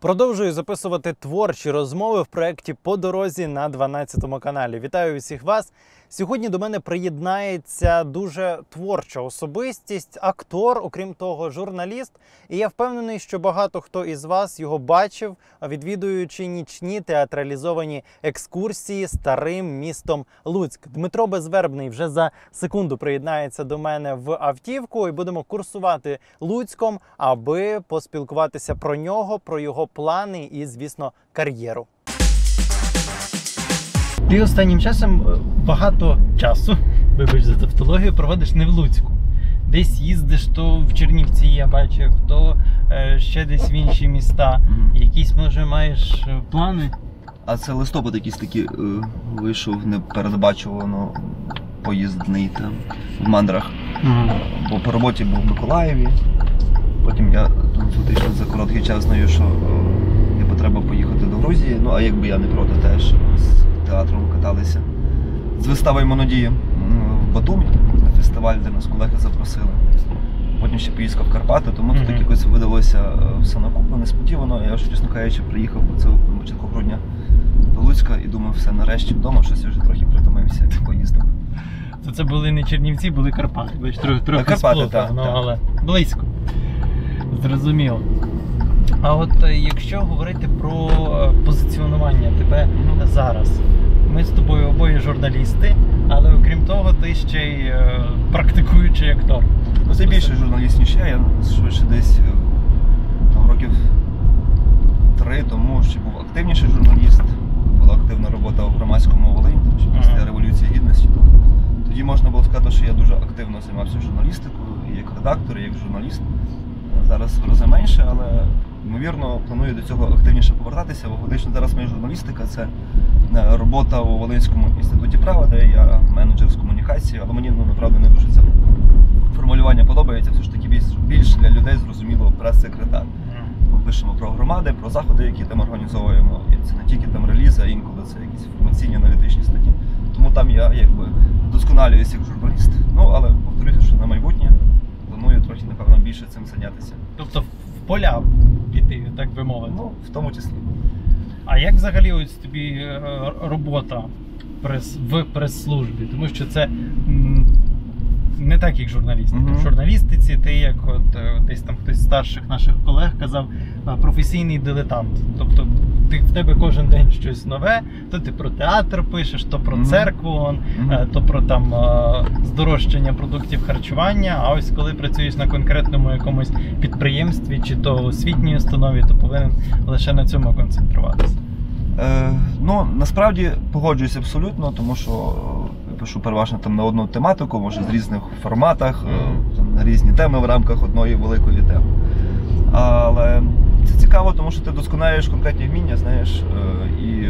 Продовжую записувати творчі розмови в проєкті «По дорозі» на 12 каналі. Вітаю всіх вас! Сьогодні до мене приєднається дуже творча особистість, актор, окрім того, журналіст. І я впевнений, що багато хто із вас його бачив, відвідуючи нічні театралізовані екскурсії старим містом Луцьк. Дмитро Безвербний вже за секунду приєднається до мене в автівку і будемо курсувати Луцьком, аби поспілкуватися про нього, про його плани і, звісно, кар'єру. Ти останнім часом багато часу, вибач за тавтологію, проводиш не в Луцьку. Десь їздиш, то в Чернівці я бачив, то ще десь в інші міста. Якісь, може, маєш плани? А це листопад якийсь такий вийшов непередбачувано поїздний там в мандрах. Бо по роботі був в Миколаєві. Потім я фактично за короткий час знаю, що є потреба поїхати до Грузії. Ну, а якби я не проти теж з театром каталися. З виставою «Монодії» в Батумі на фестиваль, де нас колеги запросили. Потім ще поїздка в Карпати, тому тут якось видалося все накупно, несподівано. Я вже, чесно кажучи, приїхав на початку грудня до Луцька і думав, все, нарешті вдома, щось я вже трохи притомився від поїздок. То це були не Чернівці, були Карпати. Бач, трохи Карпати, сплутав, але близько. Зрозуміло. А от якщо говорити про позиціонування тебе зараз, ми з тобою обоє журналісти, але окрім того, ти ще й практикуючий актор. Ну, це більше журналіст, ніж я швидше десь там, років 3 тому ще був активніший журналіст, була активна робота у громадському Волині, після Революції Гідності. Тоді можна було сказати, що я дуже активно займався журналістикою, і як редактор, і як журналіст. Зараз в рази менше, але, ймовірно, планую до цього активніше повертатися, бо фактично зараз моя журналістика – це робота у Волинському інституті права, де я менеджер з комунікації, але мені, направду, не дуже це формулювання подобається, все ж таки більш для людей зрозуміло прес-секретар. Ми пишемо про громади, про заходи, які там організовуємо, і це не тільки там релізи, а інколи це якісь інформаційні аналітичні статті. Тому там я якби вдосконалююся як журналіст. Ну, але повторюся, що на майбутнє планую трохи, напевно, більше цим зайнятися. Тобто в поля піти, так би мовити? Ну, в тому числі. А як взагалі ось тобі робота в прес-службі? Тому що це не так, як журналісти. В журналістиці ти, як десь там хтось з старших наших колег казав, професійний дилетант. Тобто в тебе кожен день щось нове, то ти про театр пишеш, то про церкву, то про там здорожчання продуктів харчування, а ось коли працюєш на конкретному якомусь підприємстві чи то освітній установі, то повинен лише на цьому концентруватися. Ну, насправді погоджуюсь абсолютно, тому що я пишу переважно там на одну тематику, може з різних форматах, на різні теми в рамках одної великої теми. Але це цікаво, тому що ти досконалюєш конкретні вміння, знаєш, і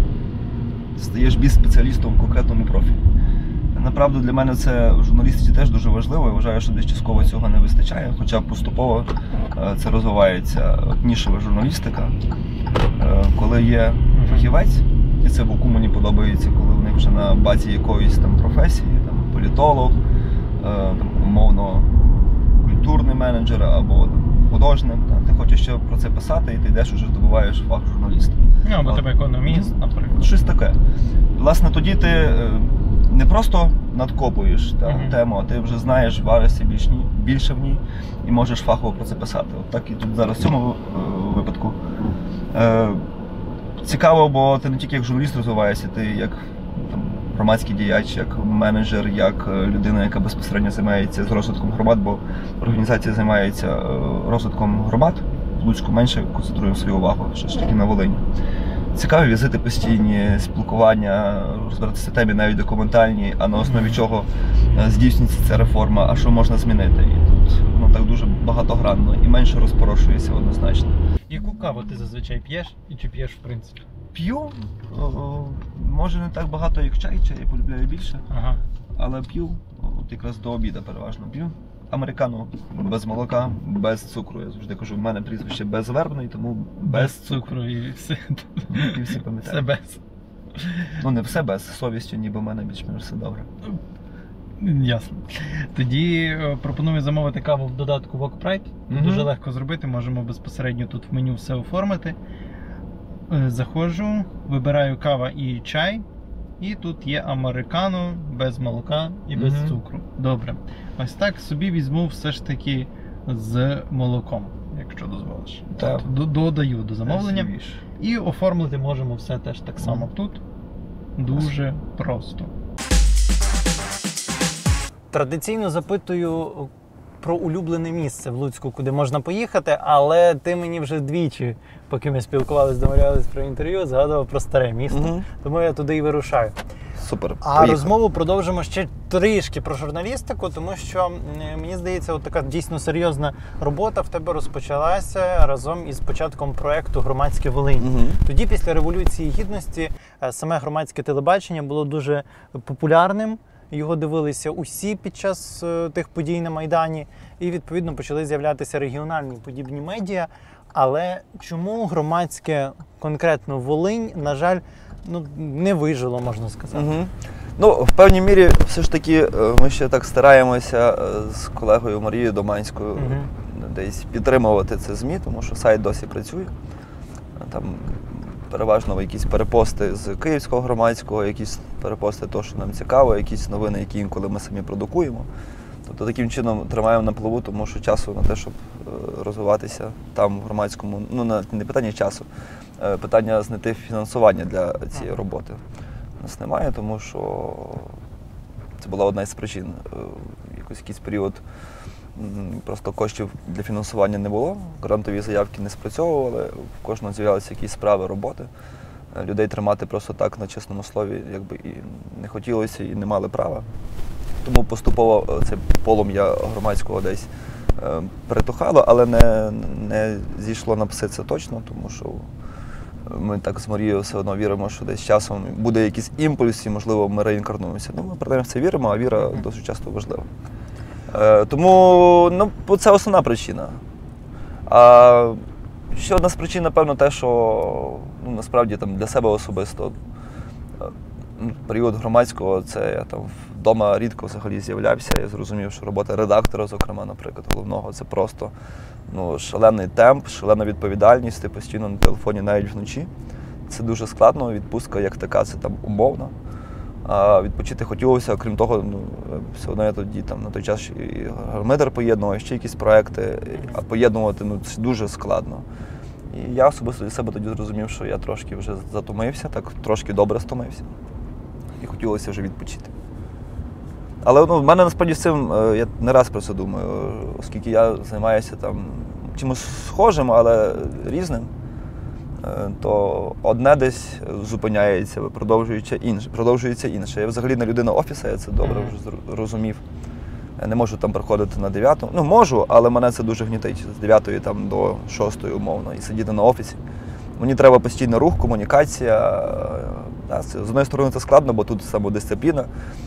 стаєш більш спеціалістом в конкретному профілі. Направду для мене це в журналістиці теж дуже важливо, я вважаю, що десь частково цього не вистачає, хоча поступово це розвивається нішева журналістика, коли є фахівець, і це боку мені подобається, коли вони вже на базі якоїсь там професії, там політолог, там, умовно культурний менеджер або там, художник, ти хочеш ще про це писати, і ти йдеш уже здобуваєш фах журналіста. Ну, або тебе економіст, наприклад. Щось таке. Власне, тоді ти не просто надкопуєш тему, а ти вже знаєш, варишся більше в ній і можеш фахово про це писати. От так і тут зараз в цьому випадку. Цікаво, бо ти не тільки як журналіст розвиваєшся, ти як там, громадський діяч, як менеджер, як людина, яка безпосередньо займається з розвитком громад, бо організація займається розвитком громад. В Луцьку менше концентруємо свою увагу, що ж таки на Волині. Цікаві візити постійні, спілкування, розбиратися темі навіть документальні, а на основі чого здійснюється ця реформа, а що можна змінити. І тут так дуже багатогранно і менше розпорошується однозначно. Яку каву ти зазвичай п'єш і чи п'єш в принципі? П'ю, може не так багато як чай я полюбляю більше, але п'ю, от якраз до обіду переважно п'ю. Американо без молока, без цукру. Я завжди кажу, в мене прізвище Безвербний, тому без цукру і все. І всі пам'ятають. Все без. Ну не все без, з совістю ніби в мене більш-менш все добре. Ясно. Тоді пропоную замовити каву в додатку WalkPride. Дуже легко зробити, можемо безпосередньо тут в меню все оформити. Заходжу, вибираю кава і чай. І тут є американо без молока і без цукру. Добре. Ось так собі візьму все ж таки з молоком, якщо дозволиш. Так. Додаю до замовлення. І оформити можемо все теж так само тут. Дуже просто. Традиційно запитую про улюблене місце в Луцьку, куди можна поїхати, але ти мені вже двічі, поки ми спілкувалися, домовлялись про інтерв'ю, згадував про старе місто. Тому я туди і вирушаю. Супер. А поїхали. Розмову продовжимо ще трішки про журналістику, тому що, мені здається, от така дійсно серйозна робота в тебе розпочалася разом із початком проєкту «Громадське Волинь». Тоді, після Революції Гідності, саме громадське телебачення було дуже популярним. Його дивилися усі під час тих подій на Майдані. І, відповідно, почали з'являтися регіональні подібні медіа. Але чому громадське, конкретно Волинь, на жаль, не вижило, можна сказати? Ну, в певній мірі, все ж таки, ми ще так стараємося з колегою Марією Доманською десь підтримувати це ЗМІ, тому що сайт досі працює. Там переважно якісь перепости з Київського громадського, якісь перепости того, що нам цікаво, якісь новини, які інколи ми самі продукуємо. Тобто таким чином тримаємо на плаву, тому що часу на те, щоб розвиватися там в громадському, не питання часу, питання знайти фінансування для цієї роботи у нас немає, тому що це була одна із причин. Якийсь період просто коштів для фінансування не було, грантові заявки не спрацьовували, в кожного з'являлися якісь справи, роботи. Людей тримати просто так на чесному слові якби і не хотілося, і не мали права. Тому поступово це полум'я громадського десь перетухало, але не зійшло на пси, це точно, тому що ми так з Марією все одно віримо, що десь часом буде якийсь імпульс і, можливо, ми реінкарнуємося. Ми принаймні в це віримо, а віра досить часто важлива. Тому це основна причина. А ще одна з причин, напевно, те, що насправді там, для себе особисто період громадського, це я там вдома рідко взагалі з'являвся. Я зрозумів, що робота редактора, зокрема, наприклад, головного, це просто шалений темп, шалена відповідальність, ти постійно на телефоні навіть вночі. Це дуже складно, відпустка як така, це там умовна. А відпочити хотілося, окрім того, все одно я тоді там на той час і гармидер поєднував, ще якісь проекти, а поєднувати це дуже складно. І я особисто для себе тоді зрозумів, що я трошки вже затомився, так трошки добре стомився. І хотілося вже відпочити. Але в мене насправді з цим, я не раз про це думаю, оскільки я займаюся там чимось схожим, але різним, то одне десь зупиняється, продовжується інше. Я взагалі не людина офісу, я це добре вже розумів. Я не можу там приходити на 9-ту. Можу, але мене це дуже гнітить. З 9-ї там до 6-ї умовно і сидіти на офісі. Мені треба постійно рух, комунікація. З однієї сторони це складно, бо тут самодисципліна.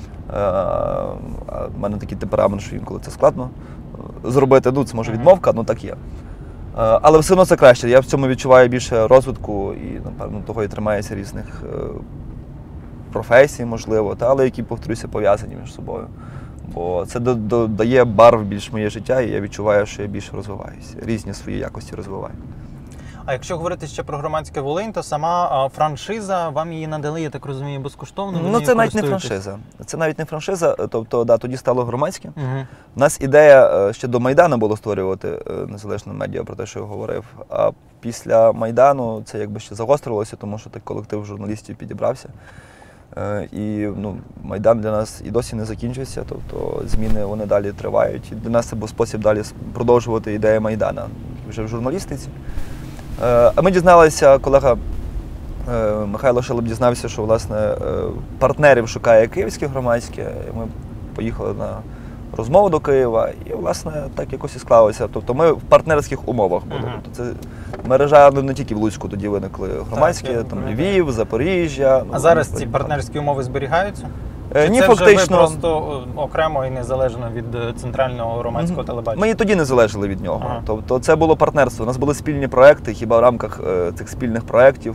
У мене такий темперамент, що інколи це складно зробити. Це може відмовка, так є. Але все одно це краще. Я в цьому відчуваю більше розвитку і, напевно, того і тримаюся різних професій, можливо, але які, повторюся, пов'язані між собою. Бо це додає барв більш моє життя, і я відчуваю, що я більше розвиваюся, різні свої якості розвиваю. А якщо говорити ще про громадське Волинь, то сама франшиза, вам її надали, я так розумію, безкоштовно? Це навіть не франшиза. Це навіть не франшиза, тобто, тоді стало громадське. У нас ідея ще до Майдану було створювати незалежне медіа, про те, що я говорив. А після Майдану це якби ще загострилося, тому що так колектив журналістів підібрався. І Майдан для нас і досі не закінчився, тобто зміни вони далі тривають. І для нас це був спосіб далі продовжувати ідею Майдана вже в журналістиці. А ми дізналися, колега Михайло Шелеп дізнався, що, власне, партнерів шукає Київське громадське. Ми поїхали на розмову до Києва і, власне, так якось і склалося. Тобто ми в партнерських умовах були. Тобто це мережа не тільки в Луцьку тоді виникли громадські, там Львів, Запоріжжя. А зараз ці партнерські умови зберігаються? Ні, це фактично. Вже ви просто окремо і незалежно від центрального громадського телебачення? Ми і тоді не залежали від нього. Тобто це було партнерство. У нас були спільні проекти, хіба в рамках цих спільних проєктів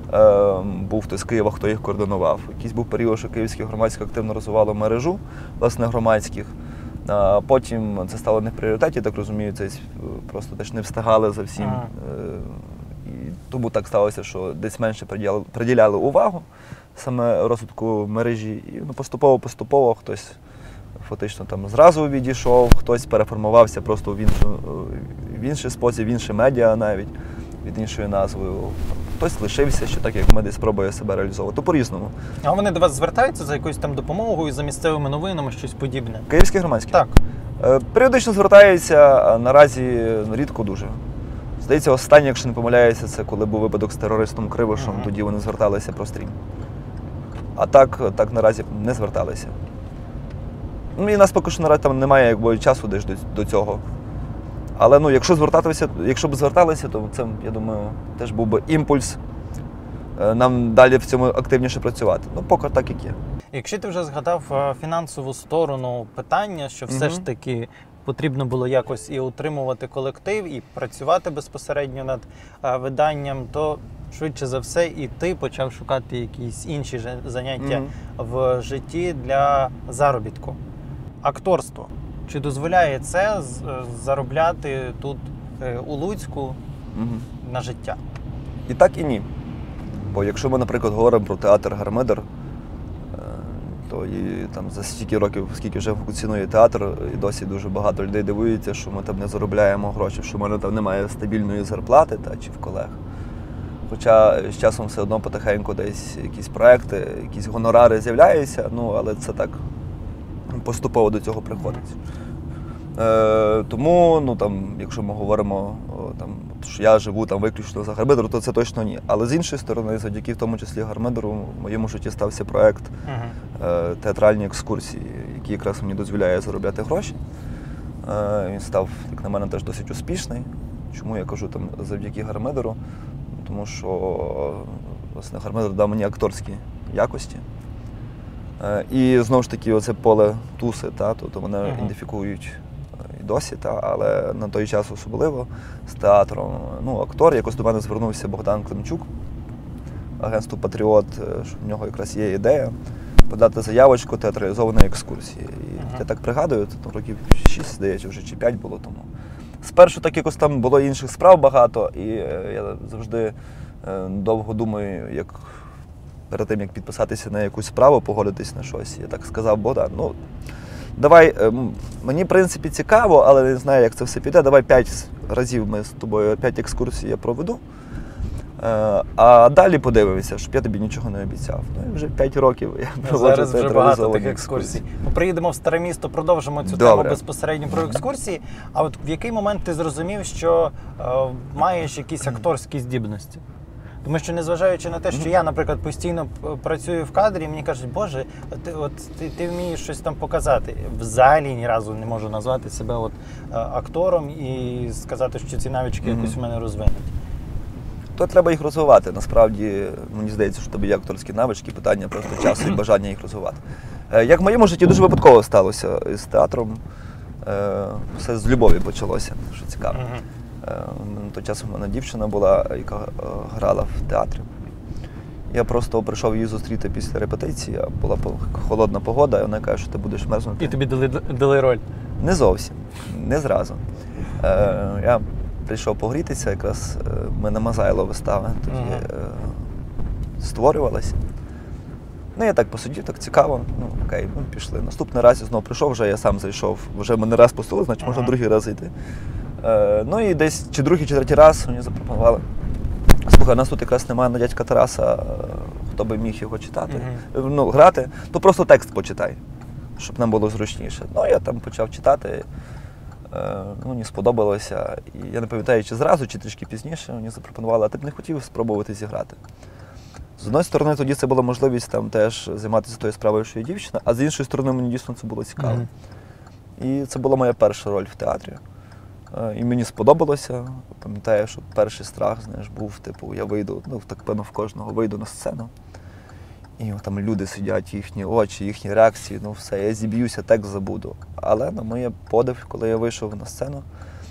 був хтось з Києва, хто їх координував. Якийсь був період, що Київське громадське активно розвивало мережу, власне, громадських. Потім це стало не в пріоритеті, так розумію, це просто теж не встигали за всім. І тому так сталося, що десь менше приділяли увагу саме розвитку мережі. І поступово хтось фактично там зразу відійшов, хтось переформувався просто в інший спосіб, в інші медіа навіть, під іншою назвою. Хтось лишився, що так як ми десь пробує себе реалізовувати. То по-різному. А вони до вас звертаються за якоюсь там допомогою, за місцевими новинами, щось подібне? Київські громадські? Так. Періодично звертаються, а наразі рідко дуже. Здається, останнє, якщо не помиляюся, це коли був випадок з терористом Кривошем, тоді вони зверталися про стрім. А так наразі не зверталися. Ну, і нас поки що наразі там немає часу десь до цього. Але якщо б зверталися, то це, я думаю, теж був би імпульс нам далі в цьому активніше працювати. Ну, поки так, як є. Якщо ти вже згадав фінансову сторону питання, що все ж таки потрібно було якось і утримувати колектив, і працювати безпосередньо над виданням, то швидше за все і ти почав шукати якісь інші заняття в житті для заробітку. Акторство. Чи дозволяє це заробляти тут у Луцьку на життя? І так, і ні. Бо якщо ми, наприклад, говоримо про театр Гармидер, то і там за стільки років, скільки вже функціонує театр, і досі дуже багато людей дивуються, що ми там не заробляємо гроші, що в мене там немає стабільної зарплати чи в колег. Хоча з часом все одно потихеньку десь якісь проекти, якісь гонорари з'являються, але це так поступово до цього приходить. Тому, якщо ми говоримо, що я живу виключно за Гармидером, то це точно ні. Але з іншої сторони, завдяки в тому числі Гармидеру, в моєму житті стався проєкт театральні екскурсії, який якраз мені дозволяє заробляти гроші. Він став, як на мене, теж досить успішний. Чому я кажу завдяки Гармидеру? Тому що, власне, Гармидер дав мені акторські якості. І знову ж таки, оце поле туси, тобто мене ідентифікують і досі, але на той час особливо з театром. Актор, якось до мене звернувся Богдан Климчук, агентство «Патріот», що в нього якраз є ідея подати заявочку театралізованої екскурсії. І я так пригадую, це років 6, здається, вже чи 5 було тому. Спершу так якось там було інших справ багато, і я завжди довго думаю, як перед тим, як підписатися на якусь справу, погодитись на щось. Я так сказав: Богдан, давай, мені, в принципі, цікаво, але не знаю, як це все піде. Давай 5 разів ми з тобою, 5 екскурсій я проведу, а далі подивимося, щоб я тобі нічого не обіцяв. І вже 5 років я проводжу зараз вже багато тих екскурсій. Ми приїдемо в Старе Місто, продовжимо цю тему безпосередньо про екскурсії. А от в який момент ти зрозумів, що маєш якісь акторські здібності? Тому що, незважаючи на те, що я, наприклад, постійно працюю в кадрі, мені кажуть: Боже, ти вмієш щось там показати. Взагалі ні разу не можу назвати себе актором і сказати, що ці навички якось у мене розвинуті. То треба їх розвивати. Насправді, мені здається, що тобі є акторські навички, питання просто часу і бажання їх розвивати. Як в моєму житті дуже випадково сталося з театром, все з любові почалося, що цікаво. На той час у мене дівчина була, яка грала в театрі. Я просто прийшов її зустріти після репетиції, була холодна погода, і вона каже, що ти будеш мерзнути. І тобі дали роль? Не зовсім, не зразу. Я прийшов погрітися, якраз ми на Мазайло вистава тоді створювалася. Я так посидів, так цікаво, окей, ми пішли. Наступний раз я знову прийшов, вже я сам зайшов, вже мене раз пустили, значить можна другий раз зайти. І десь чи другий, чи третій раз мені запропонували: слухай, у нас тут якраз немає на дядька Тараса, хто би міг його читати, грати, то просто текст почитай, щоб нам було зручніше. Я там почав читати, мені сподобалося, і я не пам'ятаю, чи зразу, чи трішки пізніше мені запропонували: а ти б не хотів спробувати зіграти? З однієї сторони, тоді це була можливість теж займатися тою справою, що є дівчина, а з іншої сторони, мені дійсно це було цікаво. І це була моя перша роль в театрі. І мені сподобалося. Пам'ятаю, що перший страх, був, я вийду, так певно в кожного, вийду на сцену. І там люди сидять, їхні очі, їхні реакції, все, я зіб'юся, текст забуду. Але на моє подив, коли я вийшов на сцену,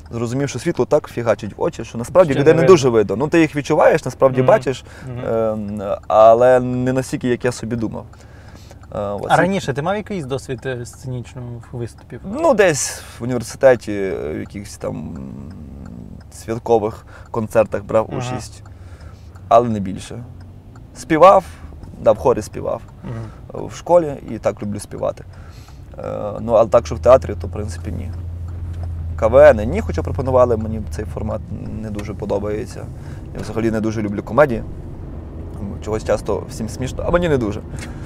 зрозумів, що світло так фігачить в очі, що насправді Ще людей не не дуже видно. Ну, ти їх відчуваєш, насправді бачиш, але не настільки, як я собі думав. А раніше ти мав якийсь досвід сценічного виступів? Ну, десь в університеті, в якихось там святкових концертах брав участь, але не більше. Співав, в хорі співав в школі і так люблю співати. Ну, але так, що в театрі, то в принципі ні. КВН ні, хоча пропонували, мені цей формат не дуже подобається. Я взагалі не дуже люблю комедії. Чогось часто всім смішно, а мені не дуже.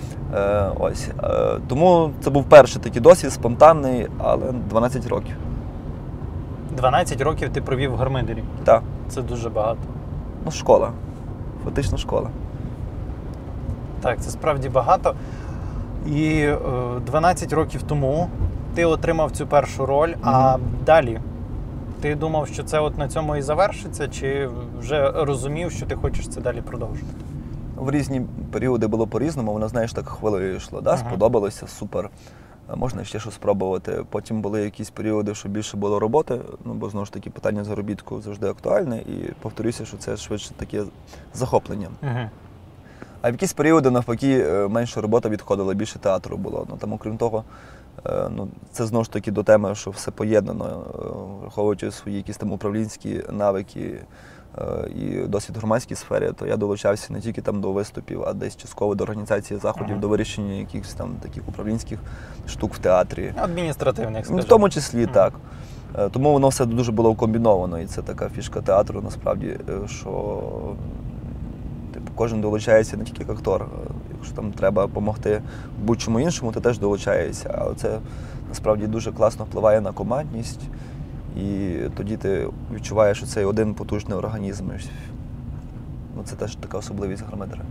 Тому це був перший такий досвід, спонтанний, але 12 років. 12 років ти провів в Гармидері? Так. Це дуже багато. Ну, школа. Фактично школа. Так, це справді багато. І 12 років тому ти отримав цю першу роль, а далі ти думав, що це от на цьому і завершиться, чи вже розумів, що ти хочеш це далі продовжити? В різні періоди було по-різному, воно, знаєш, так хвилею йшло. Да? Сподобалося, супер, можна ще щось спробувати. Потім були якісь періоди, що більше було роботи, ну, бо, знову ж таки, питання заробітку завжди актуальне, і повторюся, що це швидше таке захоплення. А в якісь періоди, навпаки, менше робота відходила, більше театру було. Ну, там, окрім того, це знову ж таки до теми, що все поєднано, враховуючи свої якісь там управлінські навики і досвід в громадській сфері, то я долучався не тільки там до виступів, а десь частково до організації заходів, до вирішення якихось там таких управлінських штук в театрі. Адміністративних, скажімо. В тому числі, так. Тому воно все дуже було комбіновано, і це така фішка театру, насправді, що кожен долучається не тільки як актор. Якщо там треба допомогти будь-чому іншому, ти теж долучаєшся. Але це насправді дуже класно впливає на командність. І тоді ти відчуваєш, що це один потужний організм. Ну, це теж така особливість Гармидера.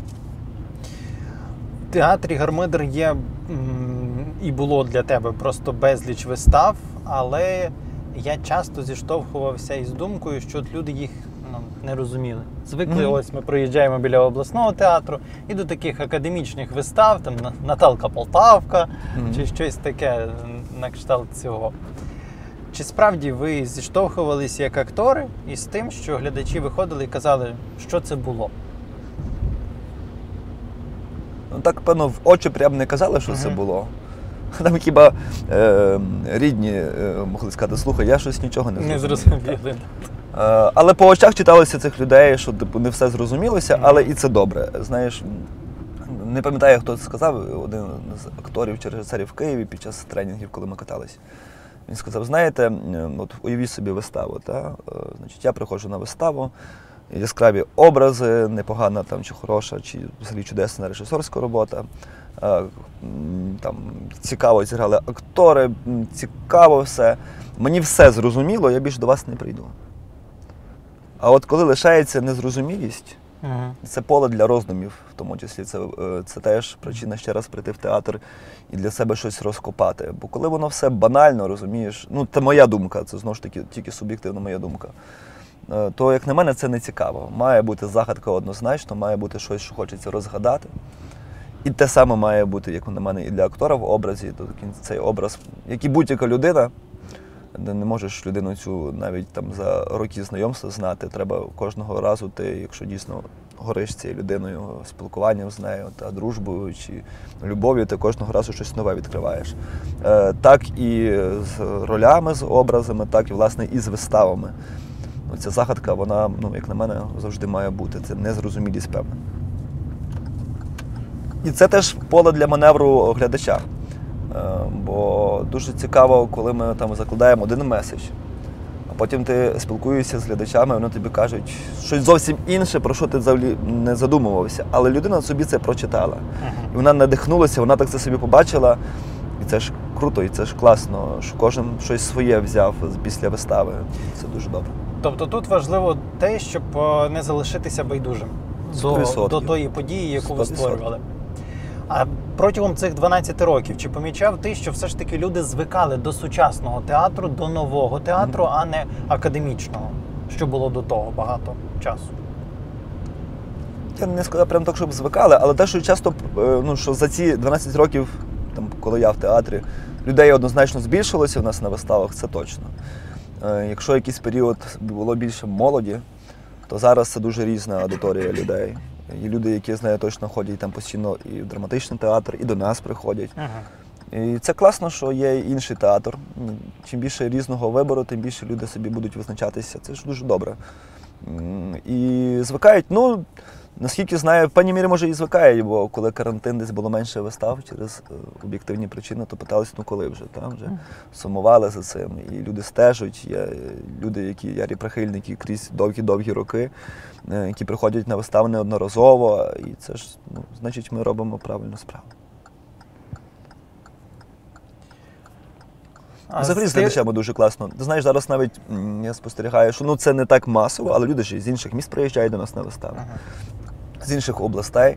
В театрі Гармидер є і було для тебе просто безліч вистав, але я часто зіштовхувався із думкою, що люди їх не розуміли. Звикли, ось ми проїжджаємо біля обласного театру і до таких академічних вистав, там Наталка Полтавка, чи щось таке на кшталт цього. Чи справді ви зіштовхувалися як актори із тим, що глядачі виходили і казали, що це було? Ну так, певно, в очі прямо не казали, що це було. Там хіба рідні могли сказати, слухай, я щось нічого не зрозумів. Але по очах читалося цих людей, що не все зрозумілося, але і це добре. Знаєш, не пам'ятаю, хто це сказав, один з акторів чи режисерів в Києві під час тренінгів, коли ми каталися. Він сказав, знаєте, от уявіть собі виставу, та? Значить, я приходжу на виставу, яскраві образи, непогана там, чи хороша, чи взагалі чудесна режисерська робота. Там цікаво зіграли актори, цікаво все. Мені все зрозуміло, я більше до вас не прийду. А от коли лишається незрозумілість, це поле для роздумів, в тому числі. Це теж причина ще раз прийти в театр і для себе щось розкопати. Бо коли воно все банально, розумієш, ну це моя думка, це знову ж таки тільки суб'єктивна моя думка, то, як на мене, це не цікаво. Має бути загадка однозначно, має бути щось, що хочеться розгадати. І те саме має бути, як на мене, і для актора в образі. Цей образ, як і будь-яка людина, не можеш людину цю навіть там за роки знайомства знати. Треба кожного разу ти, якщо дійсно гориш цією людиною, спілкуванням з нею, та дружбою чи любов'ю, ти кожного разу щось нове відкриваєш. Так і з ролями, з образами, так і, власне, і з виставами. Ця загадка, вона, ну, як на мене, завжди має бути. Це незрозумілість певна. І це теж поле для маневру глядача. Бо дуже цікаво, коли ми там закладаємо один меседж, а потім ти спілкуєшся з глядачами, вони тобі кажуть щось зовсім інше, про що ти взагалі не задумувався. Але людина собі це прочитала. І вона надихнулася, вона так це собі побачила. І це ж круто, і це ж класно, що кожен щось своє взяв після вистави. Це дуже добре. Тобто тут важливо те, щоб не залишитися байдужим до тої події, яку ви створювали. А протягом цих 12 років, чи помічав ти, що все ж таки люди звикали до сучасного театру, до нового театру, а не академічного, що було до того багато часу? Я не сказав прямо так, щоб звикали, але те, що часто, ну, що за ці 12 років, там, коли я в театрі, людей однозначно збільшилося в нас на виставах, це точно. Якщо якийсь період було більше молоді, то зараз це дуже різна аудиторія людей. Є люди, які, знаю, точно ходять там постійно і в драматичний театр, і до нас приходять. І це класно, що є інший театр. Чим більше різного вибору, тим більше люди собі будуть визначатися. Це ж дуже добре. І звикають, ну, наскільки знаю, в певній мірі, може, і звикають, бо коли карантин, десь було менше вистав через об'єктивні причини, то питалися, ну коли вже, там вже сумували за цим. І люди стежать, є люди, які ярі прихильники крізь довгі-довгі роки, які приходять на вистави неодноразово, і це ж, ну, значить, ми робимо правильну справу. Взагалі з глядачами дуже класно. Ти знаєш, зараз навіть я спостерігаю, що це не так масово, але люди ж з інших міст приїжджають до нас на вистави. З інших областей.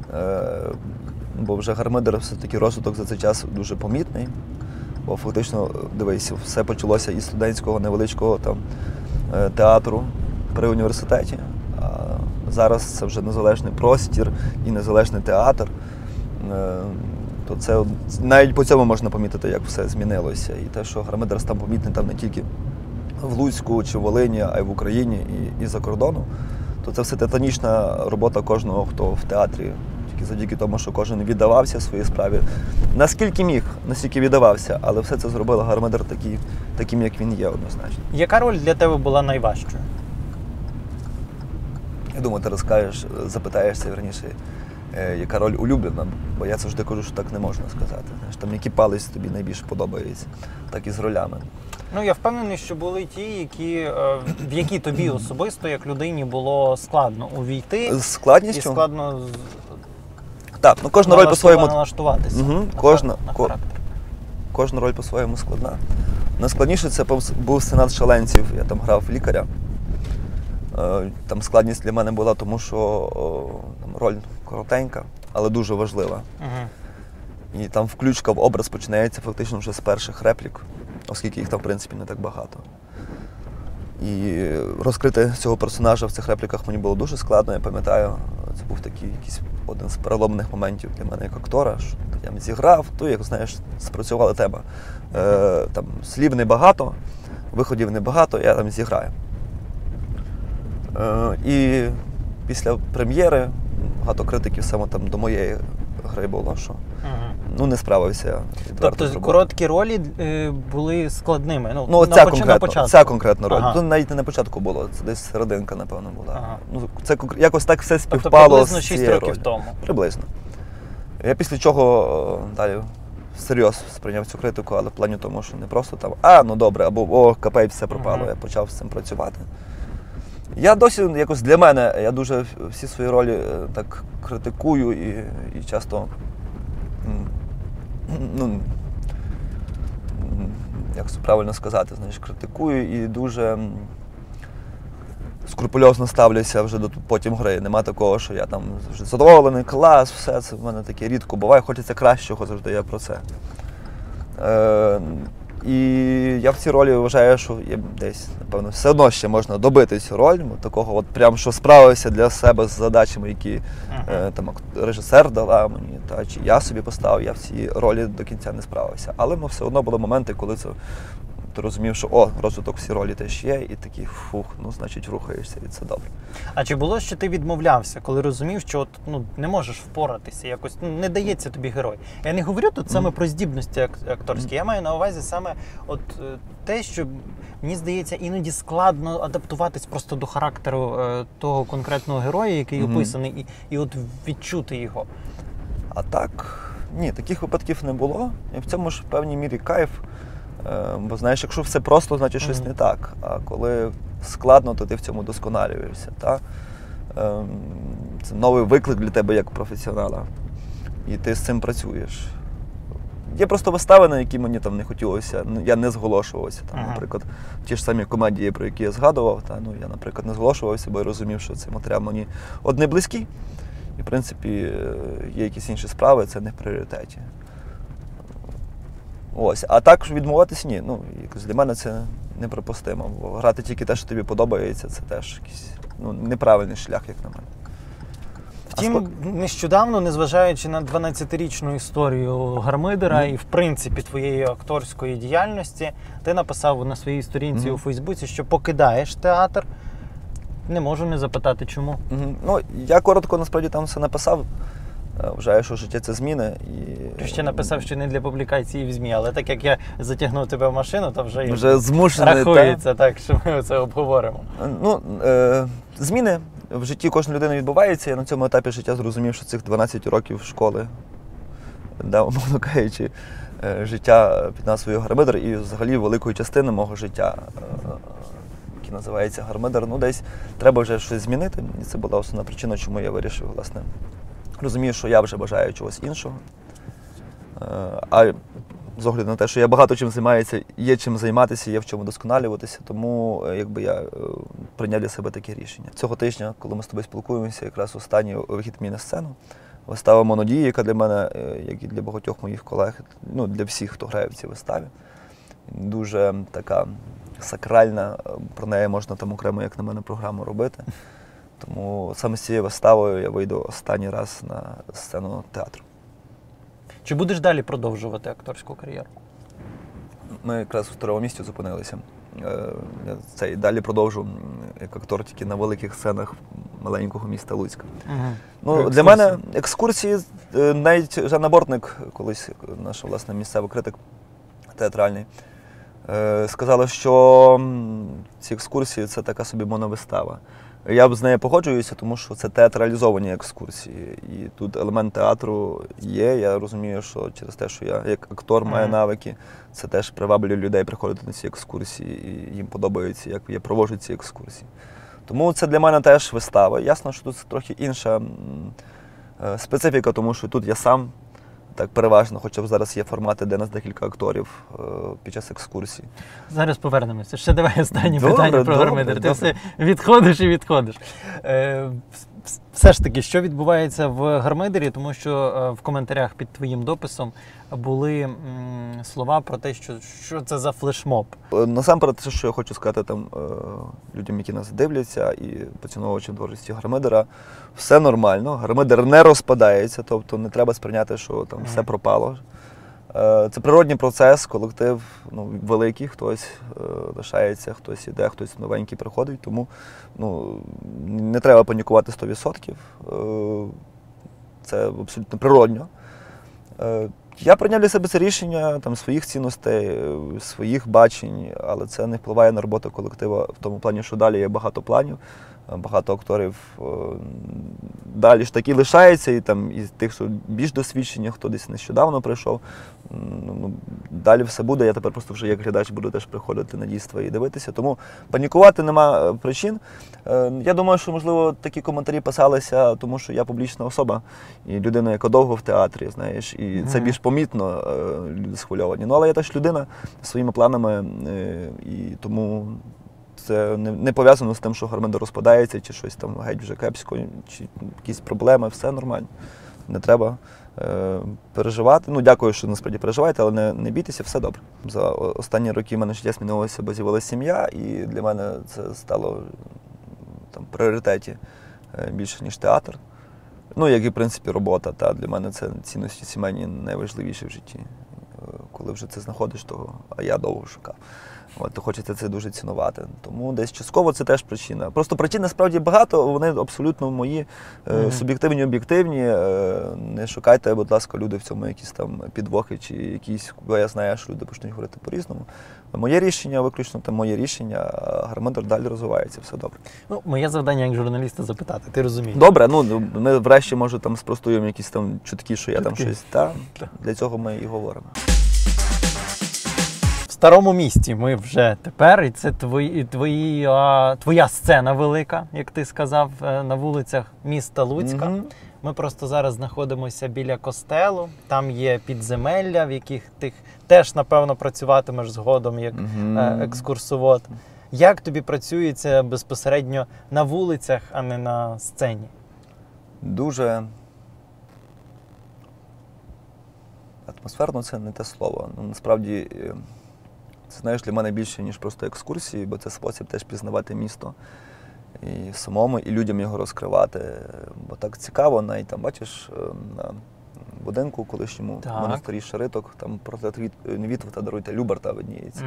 Бо вже Гармидер все-таки розвиток за цей час дуже помітний. Бо фактично, дивись, все почалося із студентського невеличкого там театру при університеті. А зараз це вже незалежний простір і незалежний театр. То це навіть по цьому можна помітити, як все змінилося. І те, що Гармидер став помітний там не тільки в Луцьку чи в Волині, а й в Україні і за кордону, то це все титанічна робота кожного, хто в театрі. Тільки завдяки тому, що кожен віддавався своїй справі. Наскільки міг, настільки віддавався, але все це зробив Гармидер таким, як він є, однозначно. Яка роль для тебе була найважчою? Я думаю, ти розкажеш, запитаєшся, верніше, яка роль улюблена, бо я завжди кажу, що так не можна сказати. Знаєш, там які палець тобі найбільше подобаються, так і з ролями. Ну, я впевнений, що були ті, в які тобі особисто, як людині, було складно увійти. З складністю? І складно так, ну кожна роль по-своєму налаштуватися кожна роль по-своєму складна. Найскладніше це був «Сенат шаленців», я там грав лікаря. Там складність для мене була, тому що там роль коротенька, але дуже важлива. І там включка в образ починається фактично вже з перших реплік, оскільки їх там, в принципі, не так багато. І розкрити цього персонажа в цих репліках мені було дуже складно, я пам'ятаю. Це був такий якийсь один з переломних моментів для мене як актора, що я зіграв, то, як знаєш, спрацювала тема. Там слів небагато, виходів небагато, я там зіграю. І після прем'єри багато критиків саме там до моєї гри було, що не справився. Тобто короткі ролі були складними? Ця конкретна роль. Тут навіть не на початку було, це десь серединка, напевно, була. Це якось так все співпало з цією ролью. Приблизно 6 років тому? Приблизно. Я після чого далі всерйоз сприйняв цю критику, але в плані тому, що не просто там ну добре, або капець, все пропало, я почав з цим працювати. Я досі, якось для мене, я дуже всі свої ролі так критикую і часто, як це правильно сказати, знаєш, критикую і дуже скрупульозно ставлюся вже до потім гри. Нема такого, що я там вже задоволений, клас, все, це в мене таке рідко буває, хочеться кращого завжди, я про це. І я в цій ролі вважаю, що є десь, напевно, все одно ще можна добити цю роль, такого от прям, що справився для себе з задачами, які там режисер дала мені, чи я собі поставив, я в цій ролі до кінця не справився. Але все одно були моменти, коли ти розумів, що розвиток в цій ролі теж є, і такий, значить рухаєшся, і це добре. А чи було, що ти відмовлявся, коли розумів, що не можеш впоратися, якось не дається тобі герой? Я не говорю тут саме про здібності акторські, я маю на увазі саме те, що, мені здається, іноді складно адаптуватись просто до характеру того конкретного героя, який описаний, і відчути його. А так, ні, таких випадків не було, і в цьому ж в певній мірі кайф. Бо, знаєш, якщо все просто, значить щось не так. А коли складно, то ти в цьому досконалюєшся. Це новий виклик для тебе як професіонала. І ти з цим працюєш. Є просто вистави, на які мені там не хотілося, я не зголошувався. Наприклад, ті ж самі комедії, про які я згадував, я, наприклад, не зголошувався, бо я розумів, що цей матеріал мені не близький. І, в принципі, є якісь інші справи, це не в пріоритеті. А так відмовитися ні. Якось для мене це неприпустимо. Бо грати тільки те, що тобі подобається, це теж якийсь неправильний шлях, як на мене. Втім, нещодавно, незважаючи на 12-річну історію Гармидера і, в принципі, твоєї акторської діяльності, ти написав на своїй сторінці у Фейсбуці, що покидаєш театр. Не можу не запитати, чому. Ну, я коротко, насправді, там все написав. Вважаю, що життя – це зміни. Ти ще написав, що не для публікації в ЗМІ, але так як я затягнув тебе в машину, то вже змушений, рахується так, що ми це обговоримо. Ну, зміни в житті кожної людини відбуваються. Я на цьому етапі життя зрозумів, що цих 12 років школи, умовно кажучи, життя під назвою Гармидер і взагалі великої частини мого життя, яке називається Гармидер, ну десь треба вже щось змінити. І це була основна причина, чому я вирішив, власне. Розумію, що я вже бажаю чогось іншого. А з огляду на те, що я багато чим займаюся, є чим займатися, є в чому досконалюватися, тому якби я прийняв для себе таке рішення. Цього тижня, коли ми з тобою спілкуємося, якраз останній вихід мій на сцену, вистава «Монодії», яка для мене, як і для багатьох моїх колег, ну для всіх, хто грає в цій виставі, дуже така сакральна, про неї можна там окремо, як на мене, програму робити. Тому саме з цією виставою я вийду останній раз на сцену театру. Чи будеш далі продовжувати акторську кар'єру? Ми якраз у Старому Місті зупинилися. Я це і далі продовжу як актор тільки на великих сценах маленького міста Луцька. Ну, для мене екскурсії, навіть Жанна Бортник, колись наша власне місцевий критик театральний, сказала, що ці екскурсії – це така собі моновистава. Я з нею погоджуюся, тому що це театралізовані екскурсії. І тут елемент театру є. Я розумію, що через те, що я як актор маю навики, це теж приваблює людей приходити на ці екскурсії, і їм подобається, як я проводжу ці екскурсії. Тому це для мене теж вистава. Ясно, що тут трохи інша специфіка, тому що тут я сам, так переважно, хоча б зараз є формати, де нас декілька акторів під час екскурсії. Зараз повернемося. Ще давай останнє питання про Гармидер. Ти все відходиш і відходиш. Все ж таки, що відбувається в Гармидері, тому що в коментарях під твоїм дописом були слова про те, що це за флешмоб. Насамперед, те, що я хочу сказати там людям, які нас дивляться, і поціновувачам творчості Гармидера, все нормально, Гармидер не розпадається, тобто не треба сприйняти, що там все пропало. Це природній процес, колектив великий, хтось лишається, хтось іде, хтось новенький приходить, тому не треба панікувати 100%. Це абсолютно природньо. Я прийняв для себе це рішення своїх цінностей, своїх бачень, але це не впливає на роботу колектива в тому плані, що далі є багато планів, багато акторів далі ж таки лишається, і тих, що більш досвідчені, хто десь нещодавно прийшов. Далі все буде, я тепер просто вже як глядач буду теж приходити на дійство і дивитися, тому панікувати нема причин. Я думаю, що, можливо, такі коментарі писалися, тому що я публічна особа, і людина, яка довго в театрі, знаєш, і це більш помітно, люди схвильовані. Але я теж людина зі своїми планами, і тому це не пов'язано з тим, що Гармидер розпадається, чи щось там геть вже кепсько, чи якісь проблеми, все нормально. Не треба переживати. Дякую, що насправді переживаєте, але не бійтеся, все добре. За останні роки в мене життя змінилося, бо з'явилася сім'я, і для мене це стало в пріоритеті більше, ніж театр. Як і, в принципі, робота. Для мене це цінності сімейні найважливіші в житті. Коли вже це знаходиш, а я довго шукав. То хочеться це дуже цінувати. Тому десь частково це теж причина. Просто причин насправді багато, вони абсолютно мої, суб'єктивні, об'єктивні. Не шукайте, будь ласка, люди в цьому якісь там підвохи чи якісь, бо я знаю, що люди почнуть говорити по-різному. Моє рішення, виключно моє рішення, а Гармидер далі розвивається, все добре. Моє завдання як журналіста запитати, ти розумієш? Добре, ми врешті, може, спростуємо якісь там чутки, що я там щось, для цього ми і говоримо. В Старому Місті ми вже тепер, і це твоя сцена велика, як ти сказав, на вулицях міста Луцька. Ми просто зараз знаходимося біля костелу, там є підземелля, в яких ти теж, напевно, працюватимеш згодом як екскурсовод. Як тобі працюється безпосередньо на вулицях, а не на сцені? Дуже атмосферно це не те слово. Насправді, це, знаєш, для мене більше, ніж просто екскурсії, бо це спосіб теж пізнавати місто. і самому, і людям його розкривати. Бо так цікаво, навіть там, бачиш, на будинку колишньому Так. монастирі Шариток, там портрет не Вітовта, даруйте, Любарта видніється.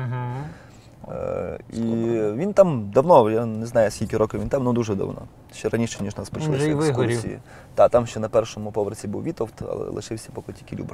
І він там давно, я не знаю скільки років він там, але дуже давно. Ще раніше, ніж нас почалися вже й вигорів. екскурсії. Так, там ще на першому поверсі був Вітовт, але лишився поки тільки Любарт.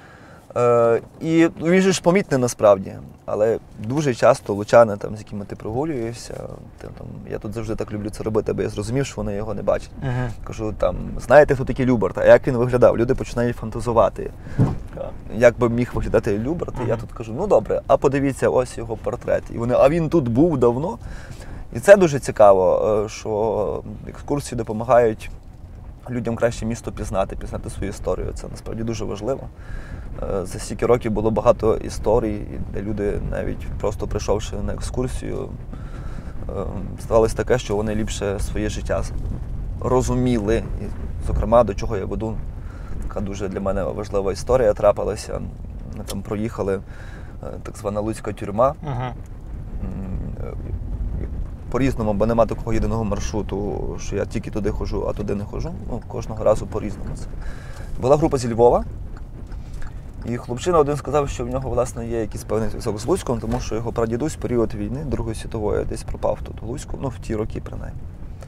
І він же ж помітний насправді, але дуже часто лучани, там, з якими ти прогулюєшся, я тут завжди так люблю це робити, бо я зрозумів, що вони його не бачать. Кажу, там, знаєте, хто такий Любарт, а як він виглядав? Люди починають фантазувати, як би міг виглядати Любарт. І я тут кажу, ну добре, а подивіться, ось його портрет. І вони, а він тут був давно. І це дуже цікаво, що екскурсії допомагають людям краще місто пізнати свою історію. Це насправді дуже важливо. За стільки років було багато історій, де люди, навіть просто прийшовши на екскурсію, ставалося таке, що вони ліпше своє життя розуміли. І, зокрема, до чого я веду, така дуже для мене важлива історія трапилася. Ми там проїхали, так звана Луцька тюрма. По-різному, бо нема такого єдиного маршруту, що я тільки туди ходжу, а туди не ходжу. Ну, кожного разу по-різному це. Була група зі Львова, і хлопчина один сказав, що в нього, власне, є якийсь певний зв'язок з Луцьком, тому що його прадідусь в період війни, Другої світової, десь пропав тут у Луцьку, ну, в ті роки, принаймні.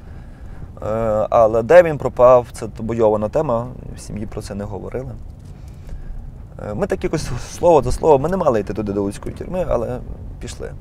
Але де він пропав, це табойована тема, в сім'ї про це не говорили. Ми так якось слово за слово, ми не мали йти туди до Луцької тюрми, але пішли.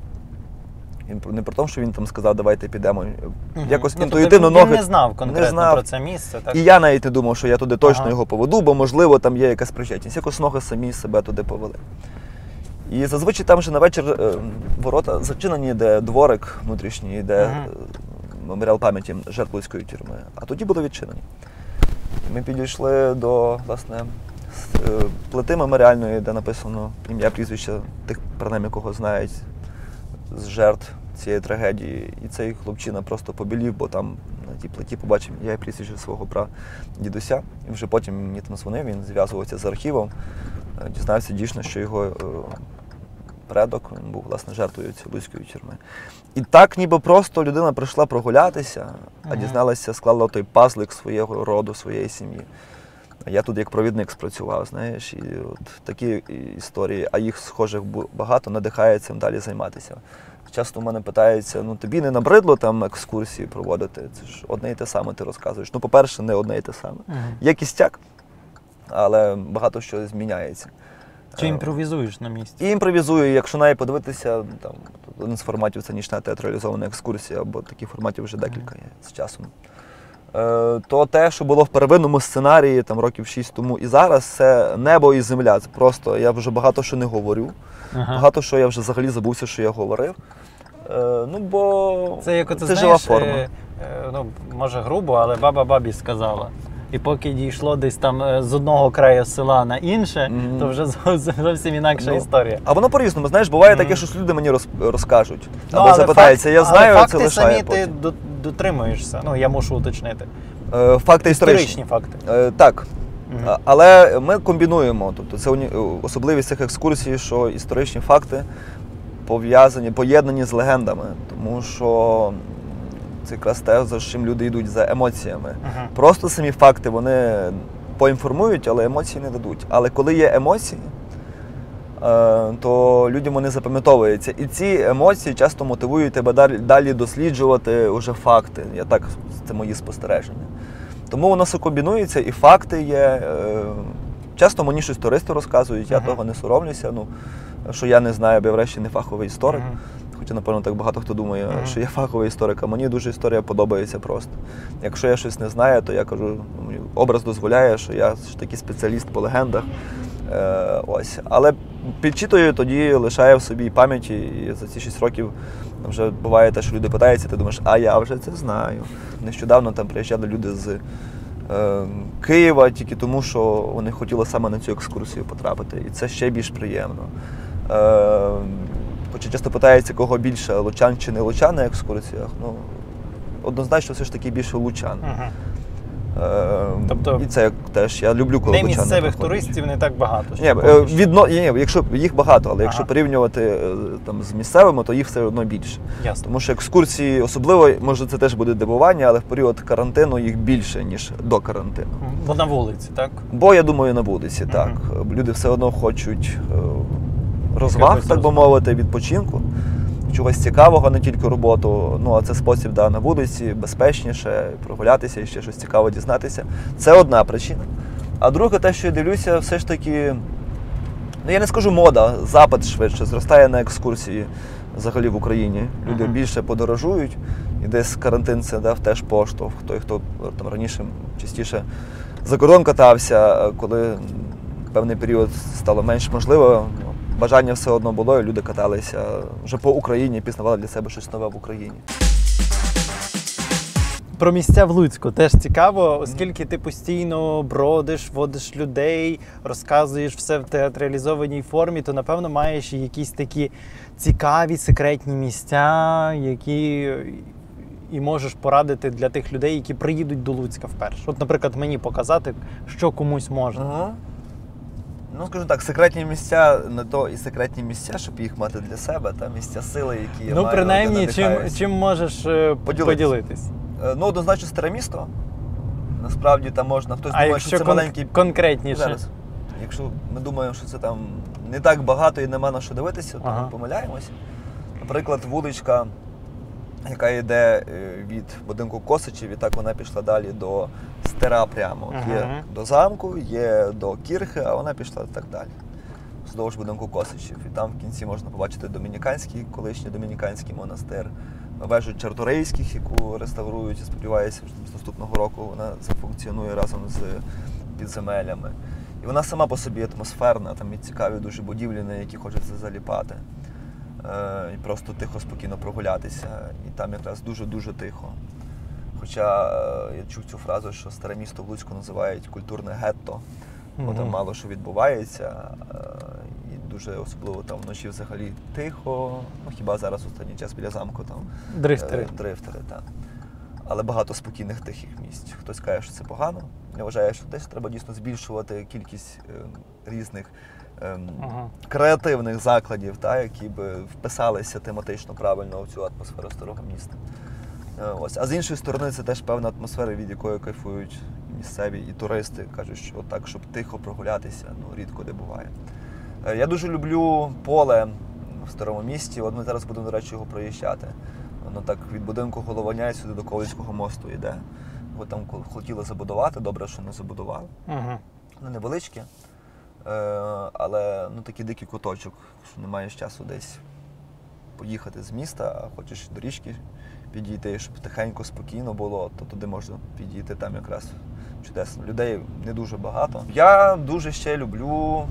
Не про те, що він там сказав, давайте підемо. Якось інтуїтивно він ноги не знав конкретно не знав. про це місце. Так? І я навіть не думав, що я туди точно Ага. його поведу, бо, можливо, там є якась причетність. Якось ноги самі себе туди повели. І зазвичай там вже на вечір ворота зачинені, де дворик внутрішній, де меморіал пам'яті жертв Луцької тюрми. А тоді були відчинені. Ми підійшли до, власне, плити меморіальної, де написано ім'я, прізвище тих, принаймні, кого знають, з жертв цієї трагедії. І цей хлопчина просто побілів, бо там на тій плиті побачив я і прізвище свого прадідуся. І вже потім мені там дзвонив, він зв'язувався з архівом, дізнався дійсно, що його предок він був, власне, жертвою цієї Луцької тюрми. І так ніби просто людина прийшла прогулятися, а дізналася, склала той пазлик свого роду, своєї сім'ї. Я тут як провідник спрацював, знаєш, і от такі історії, а їх схожих багато, надихає цим далі займатися. Часто в мене питаються, ну тобі не набридло там екскурсії проводити? Це ж одне і те саме ти розказуєш. Ну, по-перше, не одне і те саме. Є кістяк, але багато що зміняється. Чи імпровізуєш на місці? І імпровізую, якщо навіть подивитися, там, один з форматів це нічна театралізована екскурсія, або таких форматів вже декілька є з часом. То те, що було в первинному сценарії там, років 6 тому і зараз, це небо і земля. Це просто я вже багато що не говорю, багато що я вже взагалі забувся, що я говорив. Ну, бо це, як це жива форма. Ну, може грубо, але баба бабі сказала. І поки дійшло десь там з одного краю села на інше, то вже зовсім інакша історія. А воно по-різному, знаєш, буває таке, що люди мені розкажуть. Ну, або запитаються, я знаю, але це факти лишає самі потім. ти дотримуєшся. Ну, я мушу уточнити. Факти Історичні факти. Так. Але ми комбінуємо. Тобто це особливість цих екскурсій, що історичні факти поєднані з легендами. Тому що це якраз те, за чим люди йдуть, за емоціями. Просто самі факти вони поінформують, але емоції не дадуть. Але коли є емоції, то людям вони запам'ятовуються. І ці емоції часто мотивують тебе далі досліджувати вже факти. Це мої спостереження. Тому воно все комбінується, і факти є. Часто мені щось туристи розказують, я того не соромлюся, що я не знаю, бо я врешті не фаховий історик. Хоча, напевно, так багато хто думає, що я фаховий історик, а мені дуже історія подобається просто. Якщо я щось не знаю, то я кажу, образ дозволяє, що я ж такий спеціаліст по легендах. Ось. Але підчитую, тоді лишаю в собі пам'яті, і за ці 6 років вже буває те, що люди питаються, ти думаєш, а я вже це знаю. Нещодавно там приїжджали люди з Києва тільки тому, що вони хотіли саме на цю екскурсію потрапити, і це ще більш приємно. Хоча часто питаються, кого більше, лучан чи не лучан на екскурсіях, однозначно все ж таки більше лучан. Тобто і це теж я люблю, коли не лучани місцевих приходять. туристів не так багато. Ні, що поки що. якщо їх багато, але якщо Ага. порівнювати там з місцевими, то їх все одно більше. Ясно. Тому що екскурсії, особливо, може це теж буде дивування, але в період карантину їх більше, ніж до карантину. Бо на вулиці, так? Бо я думаю, на вулиці, Мгм. так. Люди все одно хочуть розваг, Якихось так би розваг. мовити, відпочинку, чогось цікавого, не тільки роботу. Ну, а це спосіб на вулиці, безпечніше, прогулятися і ще щось цікаве дізнатися. Це одна причина. А друга, те, що я дивлюся, все ж таки, ну я не скажу мода, запит швидше, зростає на екскурсії взагалі в Україні. Люди Мгм. більше подорожують, і десь карантин це дав теж поштовх. Той, хто там раніше частіше за кордон катався, коли певний період стало менш можливо, бажання все одно було, і люди каталися вже по Україні, пізнавали для себе щось нове в Україні. Про місця в Луцьку теж цікаво, оскільки ти постійно бродиш, водиш людей, розказуєш все в театралізованій формі, то, напевно, маєш і якісь такі цікаві, секретні місця, які і можеш порадити для тих людей, які приїдуть до Луцька вперше. От, наприклад, мені показати, що комусь можна. Ага. Ну, скажу так, секретні місця не то і секретні місця, щоб їх мати для себе, та місця сили, які я Ну, маю, принаймні, де чим, надихаюсь. чим можеш поділитись. Ну, однозначно старе місто. Насправді там можна, хтось А думає, якщо що це маленький. конкретніше? Зараз. Якщо ми думаємо, що це там не так багато і нема на що дивитися, то Ага. ми помиляємося. Наприклад, вуличка, яка йде від будинку Косичів, і так вона пішла далі до Стера прямо. Ага. Є до замку, є до Кірхи, а вона пішла так далі. Вздовж будинку Косичів. І там в кінці можна побачити домініканський, колишній домініканський монастир, вежу Чарторийських, яку реставрують, і сподіваюся, що з наступного року вона зафункціонує разом з підземеллями. І вона сама по собі атмосферна, там є цікаві дуже будівлі, на які хочеться заліпати. І просто тихо, спокійно прогулятися. І там якраз дуже-дуже тихо. Хоча я чув цю фразу, що старе місто в Луцьку називають культурне гетто, бо там мало що відбувається. І дуже особливо там вночі взагалі тихо. Ну, хіба зараз останній час біля замку там Дрифтери. дрифтери, так. Але багато спокійних тихих місць. Хтось каже, що це погано. Я вважаю, що десь треба дійсно збільшувати кількість різних креативних закладів, які б вписалися тематично правильно в цю атмосферу старого міста. Ось. А з іншої сторони, це теж певна атмосфера, від якої кайфують місцеві і туристи. Кажуть, що отак, щоб тихо прогулятися, ну, рідко де буває. Я дуже люблю поле в старому місті. От ми зараз будемо, до речі, його проїжджати. Воно так від будинку Головання сюди до Ковальського мосту йде. Бо там хотіли забудувати, добре, що не забудували. Угу. Вони невеличкі, але ну, такий дикий куточок, що не маєш часу десь поїхати з міста, а хочеш до річки підійти, щоб тихенько, спокійно було, то туди можна підійти, там якраз чудесно. Людей не дуже багато. Я дуже ще люблю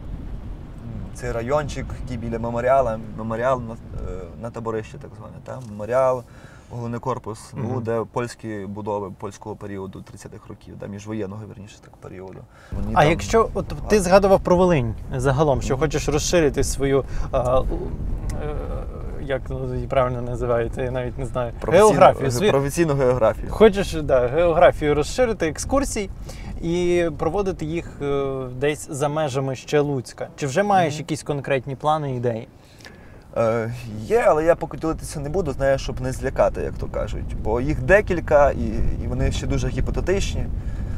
цей райончик, який біля меморіалу, меморіал на Таборище, так зване, меморіал, головний корпус, ну, де польські будови польського періоду 30-х років, міжвоєнного, вірніше, так, періоду. Вони А там... якщо от ти згадував про Волинь загалом, що хочеш розширити свою, як її правильно називають, я навіть не знаю, географію. Професійну географію. Хочеш, географію розширити, екскурсій і проводити їх десь за межами ще Луцька. Чи вже маєш якісь конкретні плани і ідеї? Є, але я поки ділитися не буду, знаєш, щоб не злякати, як то кажуть. Бо їх декілька, і вони ще дуже гіпотетичні.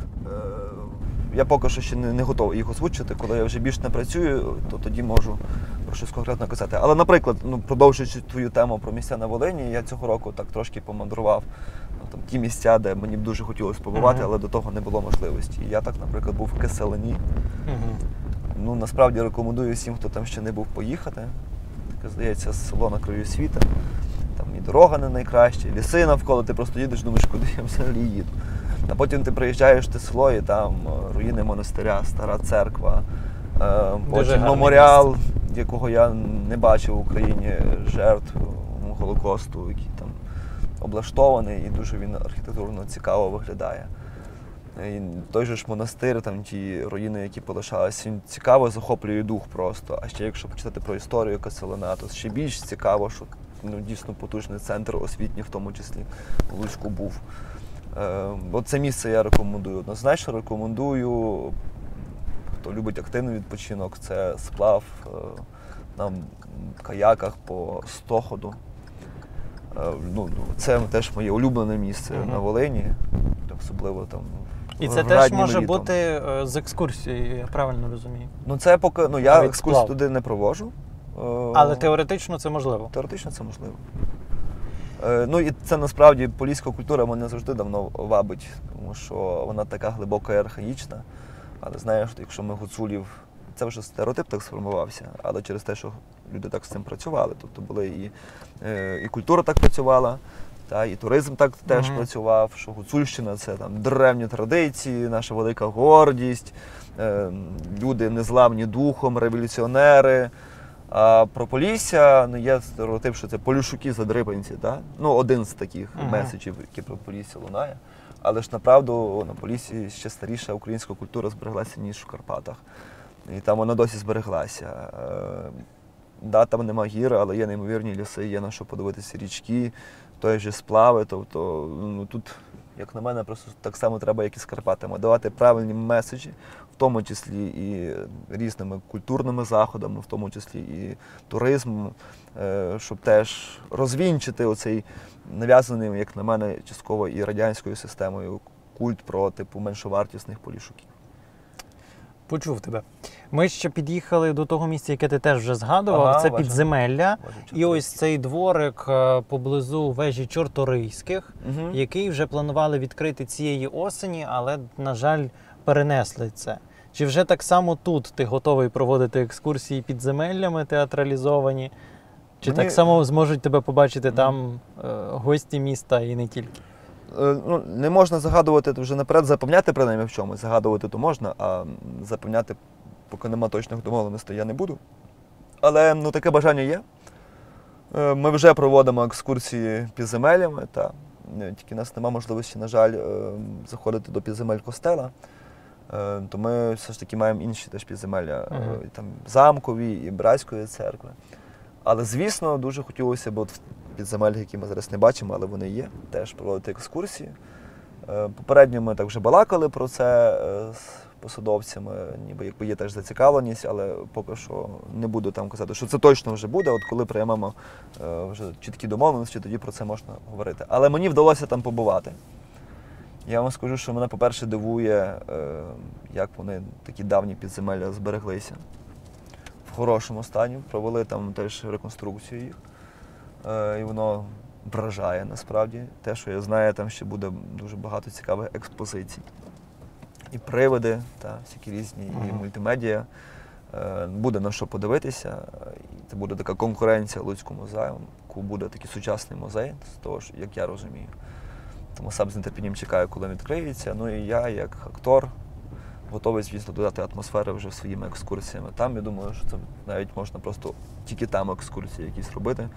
Я поки що ще не готовий їх озвучити. Коли я вже більш не працюю, то тоді можу про щось конкретно казати. Але, наприклад, продовжуючи твою тему про місця на Волині, я цього року так трошки помандрував там ті місця, де мені б дуже хотілося побувати, але до того не було можливості. І я так, наприклад, був в Киселині. Ну, насправді рекомендую всім, хто там ще не був, поїхати. Таке, здається, село на краю світу. Там і дорога не найкраща, і ліси навколо, ти просто їдеш, думаєш, куди я взагалі їду. А потім ти приїжджаєш в те село, і там руїни монастиря, стара церква, потім меморіал, якого я не бачив в Україні, жертв Голокосту, який там облаштований, і дуже він архітектурно цікаво виглядає. І той же ж монастир, там ті руїни, які полишалися, він цікаво захоплює дух просто. А ще якщо почитати про історію Киселина, то ще більш цікаво, що дійсно потужний центр освітній, в тому числі в Луцьку був. Бо це місце я рекомендую. Однозначно рекомендую, хто любить активний відпочинок, це сплав на каяках по Стоходу. Це теж моє улюблене місце на Волині, особливо там. І це теж може бути з екскурсією, я правильно розумію? Це поки, я екскурсію туди не проводжу. Але теоретично це можливо? Теоретично це можливо. І це насправді поліська культура мене завжди давно вабить, тому що вона така глибока і архаїчна. Але знаєш, якщо ми гуцулів, це вже стереотип так сформувався, але через те, що люди так з цим працювали, тобто були і культура так працювала, і туризм так теж працював, що Гуцульщина – це там древні традиції, наша велика гордість, люди незламні духом, революціонери. А про Полісся є стереотип, що це полюшуки-задрипанці, один з таких меседжів, які про Полісся лунає. Але ж направду на Поліссі ще старіша українська культура збереглася, ніж в Карпатах. І там вона досі збереглася. Там нема гір, але є неймовірні ліси, є на що подивитися річки, той же сплави. Тобто тут, як на мене, просто так само треба, як і з Карпатами, давати правильні меседжі, в тому числі і різними культурними заходами, в тому числі і туризмом, щоб теж розвінчити оцей нав'язаний, як на мене, частково і радянською системою культ про меншовартісних полішуків. Почув тебе. Ми ще під'їхали до того місця, яке ти теж вже згадував, це підземелля. І ось цей дворик поблизу вежі Чорторийських, який вже планували відкрити цієї осені, але, на жаль, перенесли це. Чи вже так само тут ти готовий проводити екскурсії підземеллями театралізовані? Чи так само зможуть тебе побачити там гості міста і не тільки? Не можна загадувати вже наперед, запевняти принаймні в чомусь. Загадувати то можна, а запевняти, поки нема точних домовленостей, я не буду. Але таке бажання є. Ми вже проводимо екскурсії підземеллями, тільки в нас немає можливості, на жаль, заходити до підземель костела. То ми все ж таки маємо інші теж підземелля, там замкові і братської церкви. Але, звісно, дуже хотілося б в підземеллях, які ми зараз не бачимо, але вони є, теж проводити екскурсії. Попередньо ми так вже балакали про це з посадовцями, ніби якби є теж зацікавленість, але поки що не буду там казати, що це точно вже буде. От коли приймемо вже чіткі домовленості, тоді про це можна говорити. Але мені вдалося там побувати. Я вам скажу, що мене, по-перше, дивує, як вони, такі давні підземелля, збереглися. В хорошому стані, провели там теж реконструкцію їх. І воно вражає, насправді. Те, що я знаю, там ще буде дуже багато цікавих експозицій. І привиди, всякі різні, і мультимедіа. Буде на що подивитися. І це буде така конкуренція Луцькому музею, буде такий сучасний музей, з того, як я розумію. Тому сам з нетерпінням чекаю, коли він відкриється. І я, як актор, готовий, звісно, додати атмосфери вже своїми екскурсіями. Там, я думаю, що це навіть можна просто тільки там екскурсії якісь робити.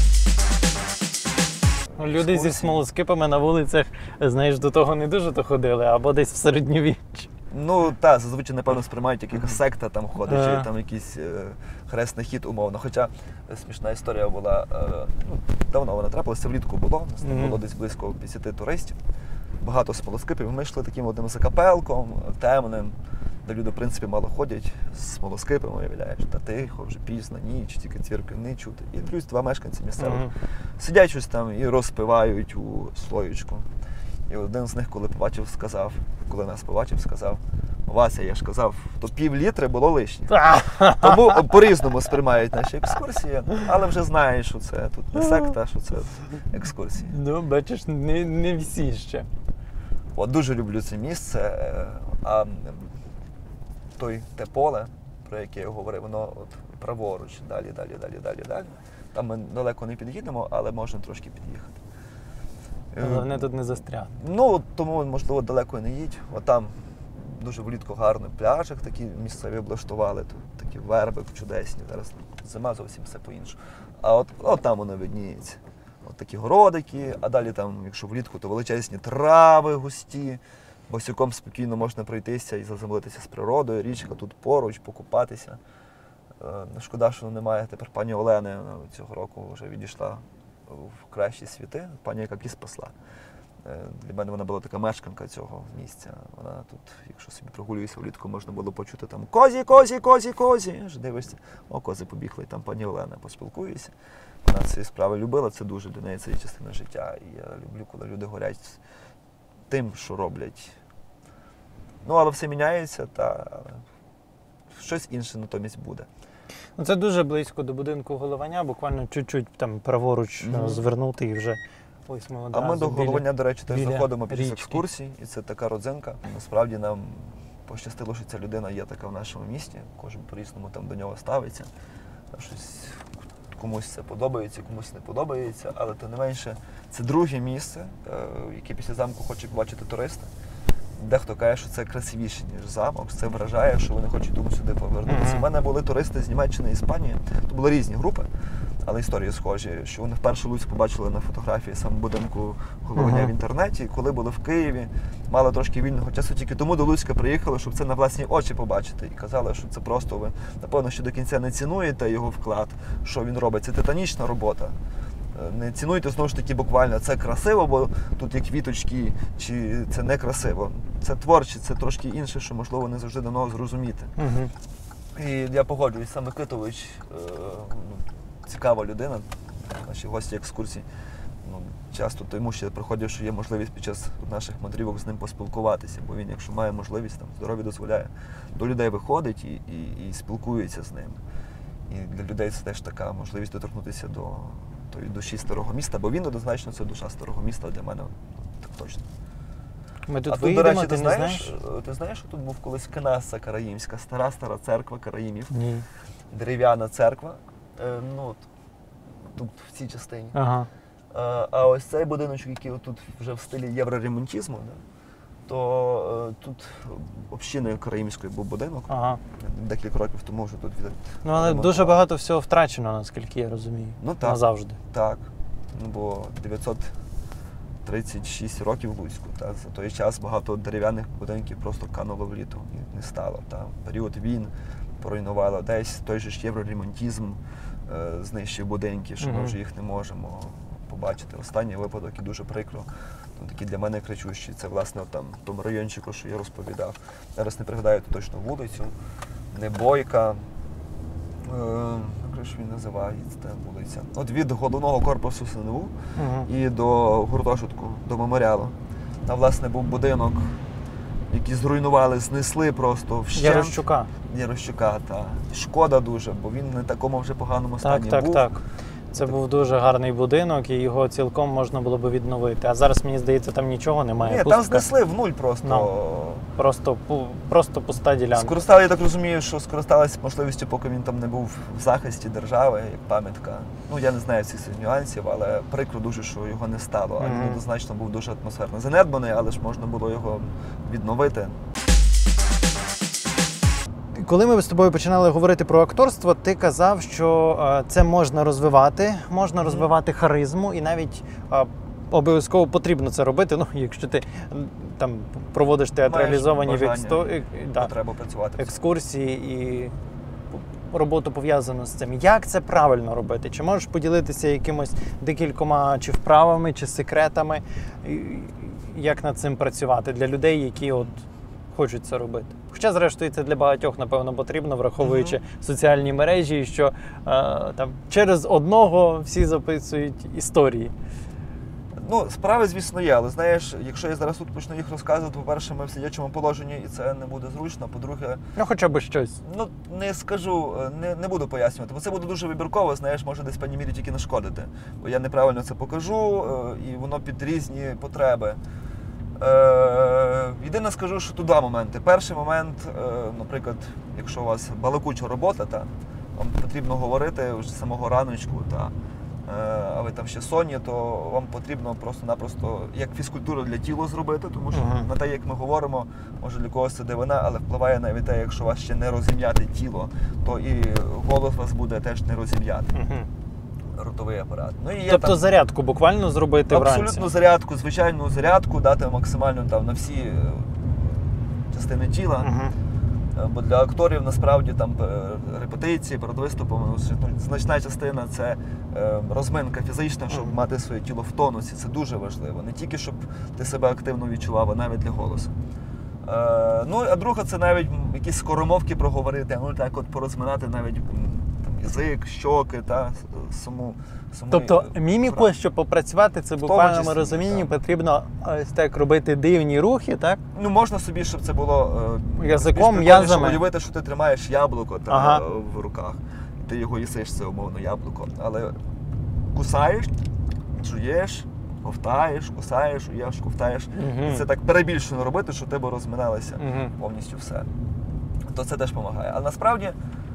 Люди зі смолоскипами на вулицях, знаєш, до того не дуже ходили, або десь в середньовіччі. Зазвичай, напевно, сприймають, як якась секта там ходить, чи там якийсь хресний хід, умовно. Хоча смішна історія була, давно вона трапилася, влітку було, нас там було десь близько 50 туристів, багато смолоскипів. Ми йшли таким одним закапелком, темним, де люди, в принципі, мало ходять з смолоскипами, уявляєш, та тихо, вже пізна ніч, тільки цвірки не чути. І плюс два мешканці місцевих сидять щось там і розпивають у слоєчку. І один з них, коли нас побачив, сказав: Вася, я ж казав, то пів-літри було лишнє. Тому по-різному сприймають наші екскурсії, але вже знаєш, що це тут не секта, що це екскурсії. Бачиш, не всі ще. Дуже люблю це місце, а те поле, про яке я говорив, воно праворуч, далі. Там ми далеко не під'їдемо, але можна трошки під'їхати. Головне тут не застрягти. Тому, можливо, далеко не їдь. Там дуже влітку гарно пляжик такі місцеві облаштували, тут такі верби чудесні. Зараз зима зовсім все по-іншому. А от там воно видніється. От такі городики, а далі там, якщо влітку, то величезні трави густі. Босиком спокійно можна пройтися і заземлитися з природою. Річка тут поруч, покупатися. Шкода, що немає тепер пані Олени, цього року вже відійшла в кращі світи, пані яка спасла. Для мене вона була така мешканка цього місця. Вона тут, якщо собі прогулюєшся влітку, можна було почути там козі, козі, козі, козі. Аж дивишся, о, кози побігли, там пані Олена, поспілкуюся. Вона ці справи любила, це дуже для неї це є частина життя. І я люблю, коли люди горять тим, що роблять. Ну, але все міняється, та щось інше натомість буде. Ну, це дуже близько до будинку Головання, буквально чуть-чуть там праворуч звернути і вже ось ми одразу А ми до Головання, до речі, теж біля заходимо під час річки. екскурсій, і це така родзинка. Насправді нам пощастило, що ця людина є така в нашому місті, кожен по-різному там до нього ставиться. Щось комусь це подобається, комусь не подобається, але тим не менше це друге місце, яке після замку хочуть побачити туристи. Дехто каже, що це красивіше, ніж замок, це вражає, що вони хочуть тому сюди повернутися. У мене були туристи з Німеччини і Іспанії, то були різні групи, але історії схожі, що вони вперше Луцьк побачили на фотографії саме будинку Головання в інтернеті, і коли були в Києві, мали трошки вільного часу, тільки тому до Луцька приїхали, щоб це на власні очі побачити. І казали, що це просто ви, напевно, що до кінця не цінуєте його вклад, що він робить. Це титанічна робота. Не цінуйте, знову ж таки, буквально, це красиво, бо тут є квіточки, чи це не красиво. Це творче, це трошки інше, що, можливо, не завжди дано зрозуміти. І я погоджуюсь, саме Китович цікава людина, наші гості екскурсій. Часто тому ще приходять, що є можливість під час наших мандрівок з ним поспілкуватися, бо він, якщо має можливість, там, здоров'я дозволяє, до людей виходить і спілкується з ним. І для людей це теж така можливість доторкнутися до тої душі старого міста, бо він однозначно це душа старого міста для мене, так точно. Ми тут а тут, виїдемо, до речі, ти не знаєш? Ти знаєш, що тут був колись Кенаса Караїмська, стара церква Караїмів, Ні. дерев'яна церква, тут в цій частині. Ага. А ось цей будиночок, який тут вже в стилі євроремонтізму, то тут общиною Караїмської був будинок. Ага. Декілька років тому вже тут Ну, але дуже багато всього втрачено, наскільки я розумію. Ну так. Назавжди. Так. Ну, бо 936 років в Луцьку. Та, за той час багато дерев'яних будинків просто кануло в літу і не стало. Та. Період війн поруйнувало десь той же ж євроремонтізм знищив будинки, що ми вже їх не можемо побачити. Останній випадок і дуже прикро. Такий для мене кричущий. Це, власне, там, в тому райончику, що я розповідав. Зараз не пригадаю точно вулицю. Небойка. Як ж він називається, та вулиця? От від головного корпусу СНУ і до гуртожитку, до меморіалу. Там, власне, був будинок, який зруйнували, знесли просто вщент. Ярощука, так. Шкода дуже, бо він не в такому вже поганому стані був. Так. Це був дуже гарний будинок, і його цілком можна було б відновити. А зараз, мені здається, там нічого немає. Ні, там знесли в нуль просто. Просто пуста ділянка. Я так розумію, що скористалися можливістю, поки він там не був в захисті держави, як пам'ятка. Ну, я не знаю всіх цих нюансів, але прикро дуже, що його не стало. А він однозначно був дуже атмосферно занедбаний, але ж можна було його відновити. Коли ми з тобою починали говорити про акторство, ти казав, що це можна розвивати харизму, і навіть обов'язково потрібно це робити, ну, якщо ти там проводиш театралізовані екскурсії і роботу пов'язану з цим. Як це правильно робити? Чи можеш поділитися якимось декількома чи вправами, чи секретами, як над цим працювати для людей, які от хочуть це робити? Хоча, зрештою, це для багатьох, напевно, потрібно, враховуючи соціальні мережі, що там через одного всі записують історії. Ну, справи, звісно, є, але, знаєш, якщо я зараз тут почну їх розказувати, по-перше, ми в сидячому положенні, і це не буде зручно, по-друге... Ну, хоча б щось. Ну, не скажу, не буду пояснювати, бо це буде дуже вибірково, знаєш, може десь в певній мірі тільки нашкодити. Бо я неправильно це покажу, і воно під різні потреби. Єдине скажу, що тут два моменти. Перший момент, наприклад, якщо у вас балакуча робота, вам потрібно говорити вже з самого раночку, а ви там ще сонні, то вам потрібно просто-напросто як фізкультуру для тіла зробити, тому що на те, як ми говоримо, може для когось це дивина, але впливає навіть те, якщо у вас ще не розім'яте тіло, то і голос вас буде теж не розім'яти. Ротовий апарат. Ну, і тобто там зарядку буквально зробити вранці? Абсолютно зарядку, звичайну зарядку, дати максимально там на всі частини тіла. Бо для акторів насправді там репетиції, перед виступом. Значна частина – це розминка фізична, щоб мати своє тіло в тонусі. Це дуже важливо. Не тільки, щоб ти себе активно відчував, а навіть для голосу. Ну, а друга – це навіть якісь скоромовки проговорити, ну так от порозминати навіть там, язик, щоки, та, саму Тобто міміку, щоб попрацювати, це в буквальному розумінні так. Потрібно ось так робити дивні рухи, так? Ну, можна собі, щоб це було язиком, м'язами. Уявити, що ти тримаєш яблуко та, в руках, і ти його їсиш, це умовно яблуко. Але кусаєш, жуєш, ковтаєш, кусаєш, жуєш, ковтаєш. І це так перебільшено робити, щоб у тебе розминалося повністю все. То це теж допомагає. Але насправді,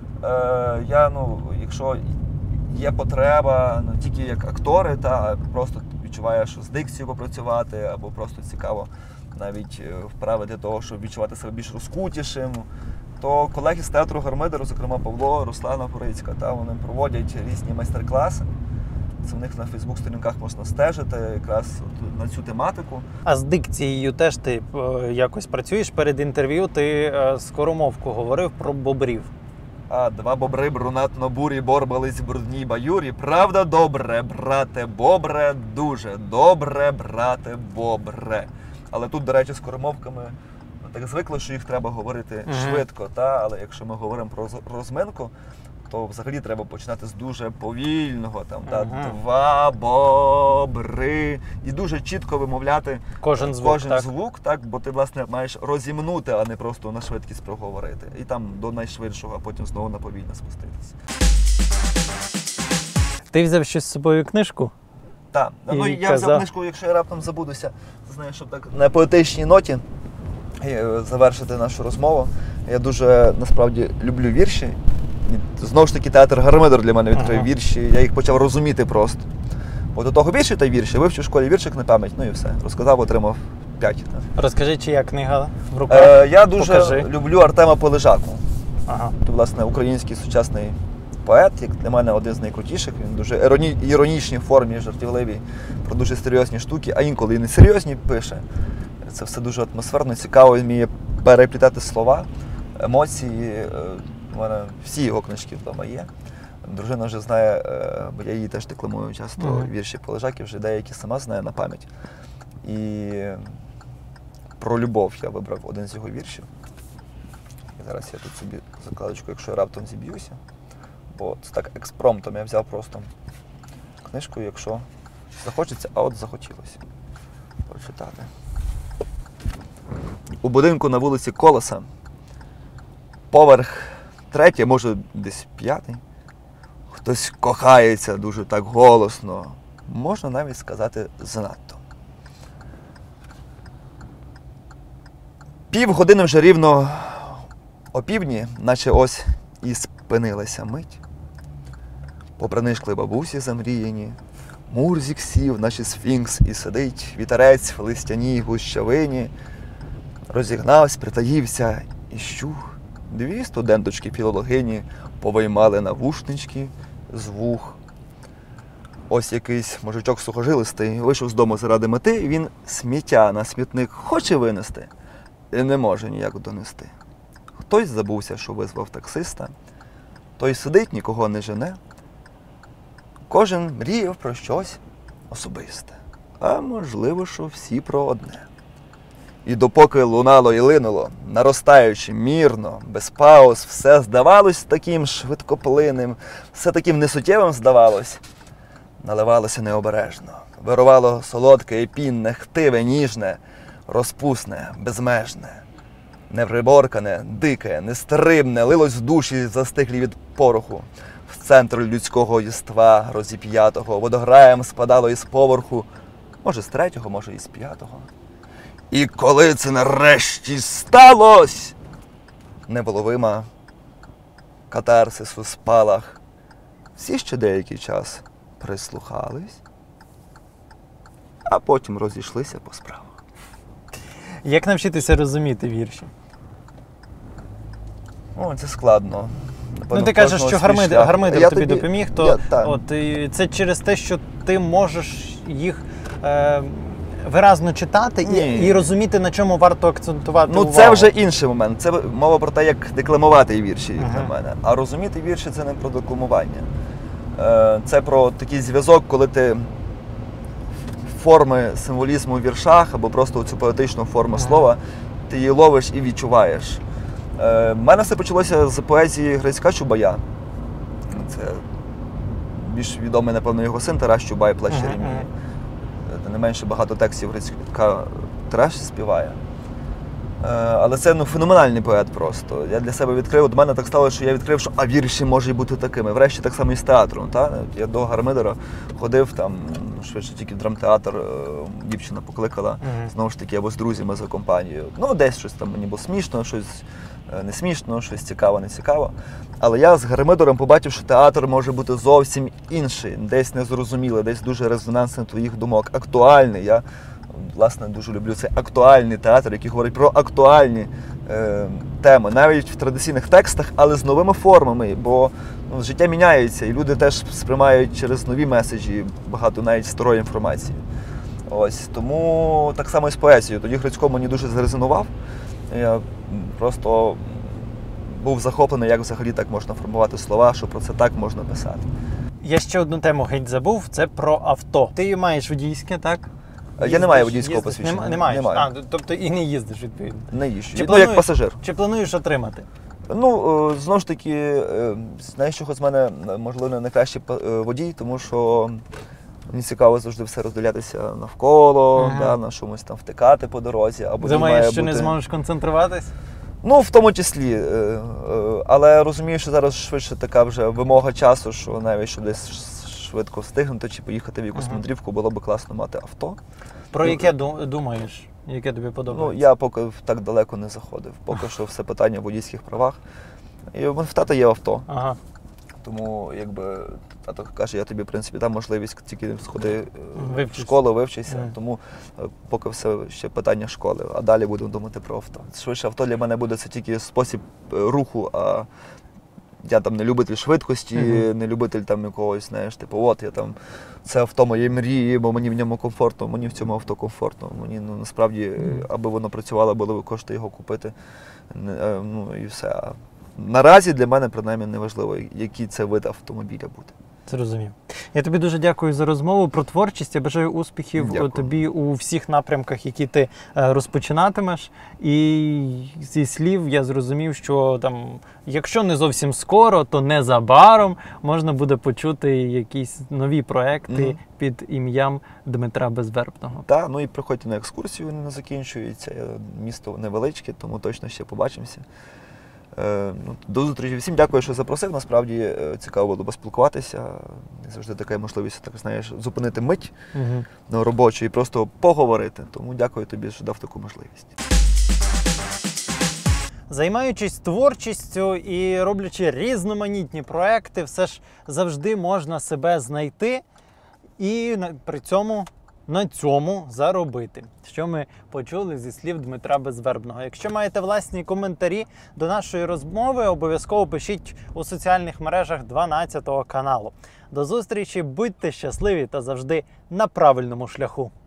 якщо є потреба, не тільки як актори, та просто відчуваєш, що з дикцією попрацювати, або просто цікаво навіть вправи для того, щоб відчувати себе більш розкутішим, то колеги з театру Гармидеру, зокрема Павло, Руслана Порицька, та вони проводять різні майстер-класи. Це в них на Фейсбук-сторінках можна стежити якраз на цю тематику. А з дикцією теж ти якось працюєш? Перед інтерв'ю ти скоромовку говорив про бобрів. А два бобри брунатно-бурі борбались в брудній баюрі. Правда, добре, брате бобре, дуже добре, брате бобре. Але тут, до речі, з скоромовками так звикли, що їх треба говорити швидко. Та? Але якщо ми говоримо про розминку, то взагалі треба починати з дуже повільного. Там, два бобри. І дуже чітко вимовляти кожен звук, так? Бо ти, власне, маєш розімнути, а не просто на швидкість проговорити. І там до найшвидшого, а потім знову на повільне спуститися. Ти взяв щось з собою книжку? Так. Ну, я взяв книжку, якщо я раптом забудуся, знаєш, щоб так на поетичній ноті завершити нашу розмову. Я дуже, насправді, люблю вірші. Знову ж таки, театр Гармидер для мене відкрив вірші, я їх почав розуміти просто. Бо до того вірші та вірші, вивчив в школі віршик на пам'ять, ну і все. Розказав, отримав 5. Розкажи, чия книга в руках? Я дуже люблю Артема Полежаку. Це, власне, український сучасний поет, як для мене один з найкрутіших. Він дуже іронічній формі, жартівливій, про дуже серйозні штуки, а інколи і не серйозні пише. Це все дуже атмосферно, цікаво, він вміє переплітати слова, емоції. У мене всі його книжки вдома є. Дружина вже знає, бо я її теж декламую часто вірші Полежаки, вже деякі сама знає на пам'ять. І про любов я вибрав один з його віршів. І зараз я тут собі закладочку, якщо я раптом зіб'юся. Бо це так експромтом я взяв просто книжку, якщо захочеться, а от захотілося прочитати. У будинку на вулиці Колеса, поверх 3, може десь 5, хтось кохається дуже так голосно, можна навіть сказати занадто. Півгодини вже рівно опівдні, наче ось і спинилася мить. Попринишкли бабусі замріяні, Мурзик сів, наче сфінкс, і сидить вітерець в листяній гущавині. Розігнався, притаївся і щух. 2 студенточки-філологині повиймали навушнички з вух. Ось якийсь мужичок сухожилистий вийшов з дому заради мети, він сміття на смітник хоче винести і не може ніяк донести. Хтось забувся, що визвав таксиста, той сидить, нікого не жене. Кожен мріяв про щось особисте, а можливо, що всі про одне. І допоки лунало і линуло, наростаючи мірно, без пауз, все здавалось таким швидкоплинним, все таким несуттєвим здавалось, наливалося необережно, вирувало солодке і пінне, хтиве, ніжне, розпусне, безмежне, неприборкане, дике, нестримне, лилось в душі застиглі від пороху. В центр людського єства розіп'ятого водограєм спадало із поверху, може з 3-го, може із 5-го. І коли це нарешті сталося, невловима катарсису спалах, всі ще деякий час прислухались, а потім розійшлися по справах. Як навчитися розуміти вірші? О, це складно. Напевно, ти кажеш, що Гармидер тобі допоміг, то це через те, що ти можеш їх виразно читати Ні. і розуміти, на чому варто акцентувати Ну, увагу. це вже інший момент. Це мова про те, як декламувати вірші, як Ага. на мене. А розуміти вірші – це не про декламування. Це про такий зв'язок, коли ти форми символізму в віршах або просто цю поетичну форму Ага. слова, ти її ловиш і відчуваєш. У мене все почалося з поезії Грицька Чубая. Це більш відомий, напевно, його син Тарас Чубай, «Плащ Ага, Єремії». ага. Не менше багато текстів Грицька треш співає. Але це феноменальний поет просто. Я для себе відкрив, до мене так сталося, що я відкрив, що вірші можуть бути такими. Врешті так само і з театром. Я до Гармидера ходив, там, швидше тільки в драмтеатр, дівчина покликала, знову ж таки, або з друзями за компанією. Ну, десь щось там мені було смішно, щось не смішно, щось цікаво, не цікаво. Але я з Гармидером побачив, що театр може бути зовсім інший, десь незрозумілий, десь дуже резонансний твоїх думок, актуальний. Я, власне, дуже люблю цей актуальний театр, який говорить про актуальні теми, навіть в традиційних текстах, але з новими формами, бо життя міняється, і люди теж сприймають через нові меседжі багато навіть старої інформації. Ось, тому так само і з поезією. Тоді Грицько мені дуже зарезонував. Я просто був захоплений, як взагалі так можна формувати слова, що про це так можна писати. Я ще одну тему геть забув, це про авто. Ти маєш водійське, так? Я не маю водійського посвідчення. Не маєш? Не маю. Тобто і не їздиш, відповідно. Не їжджу. Чи Як пасажир. Чи плануєш отримати? Ну, знову ж таки, знаєш, чого з мене, можливо, не найкращий водій, тому що мені цікаво завжди все розділятися навколо, на чомусь там втикати по дорозі. Або Думаєш, що не зможеш концентруватись? Ну, в тому числі. Але розумію, що зараз швидше така вже вимога часу, що навіть щоб десь швидко встигнути чи поїхати в якусь мандрівку, було б класно мати авто. Про яке думаєш? Яке тобі подобається? Ну, я поки так далеко не заходив. Поки що все питання в водійських правах. І в тата є авто. Ага. Тому, якби, тато каже, я тобі, в принципі, дам можливість тільки сходи в Вивчись. школу, вивчися. Тому поки все ще питання школи, а далі будемо думати про авто. Швидше авто для мене буде це тільки спосіб руху, а я там не любитель швидкості, не любитель там якогось, знаєш, типу, от я там, це авто моєї мрії, бо мені в ньому комфортно, мені в цьому авто комфортно. Мені, насправді, аби воно працювало, було коштує його купити, і все. А наразі для мене, принаймні, не важливо, який це вид автомобіля буде. Зрозумів. Я тобі дуже дякую за розмову про творчість. Я бажаю успіхів тобі у всіх напрямках, які ти розпочинатимеш. І зі слів я зрозумів, що там, якщо не зовсім скоро, то незабаром можна буде почути якісь нові проекти під ім'ям Дмитра Безвербного. Так, ну і приходьте на екскурсію, вони не закінчуються. Місто невеличке, тому точно ще побачимося. До зустрічі. Всім дякую, що запросив. Насправді цікаво було поспілкуватися. Завжди така можливість, так знаєш, зупинити мить робочу і просто поговорити. Тому дякую тобі, що дав таку можливість. Займаючись творчістю і роблячи різноманітні проекти, все ж завжди можна себе знайти і при цьому на цьому заробити, що ми почули зі слів Дмитра Безвербного. Якщо маєте власні коментарі до нашої розмови, обов'язково пишіть у соціальних мережах 12 каналу. До зустрічі, будьте щасливі та завжди на правильному шляху.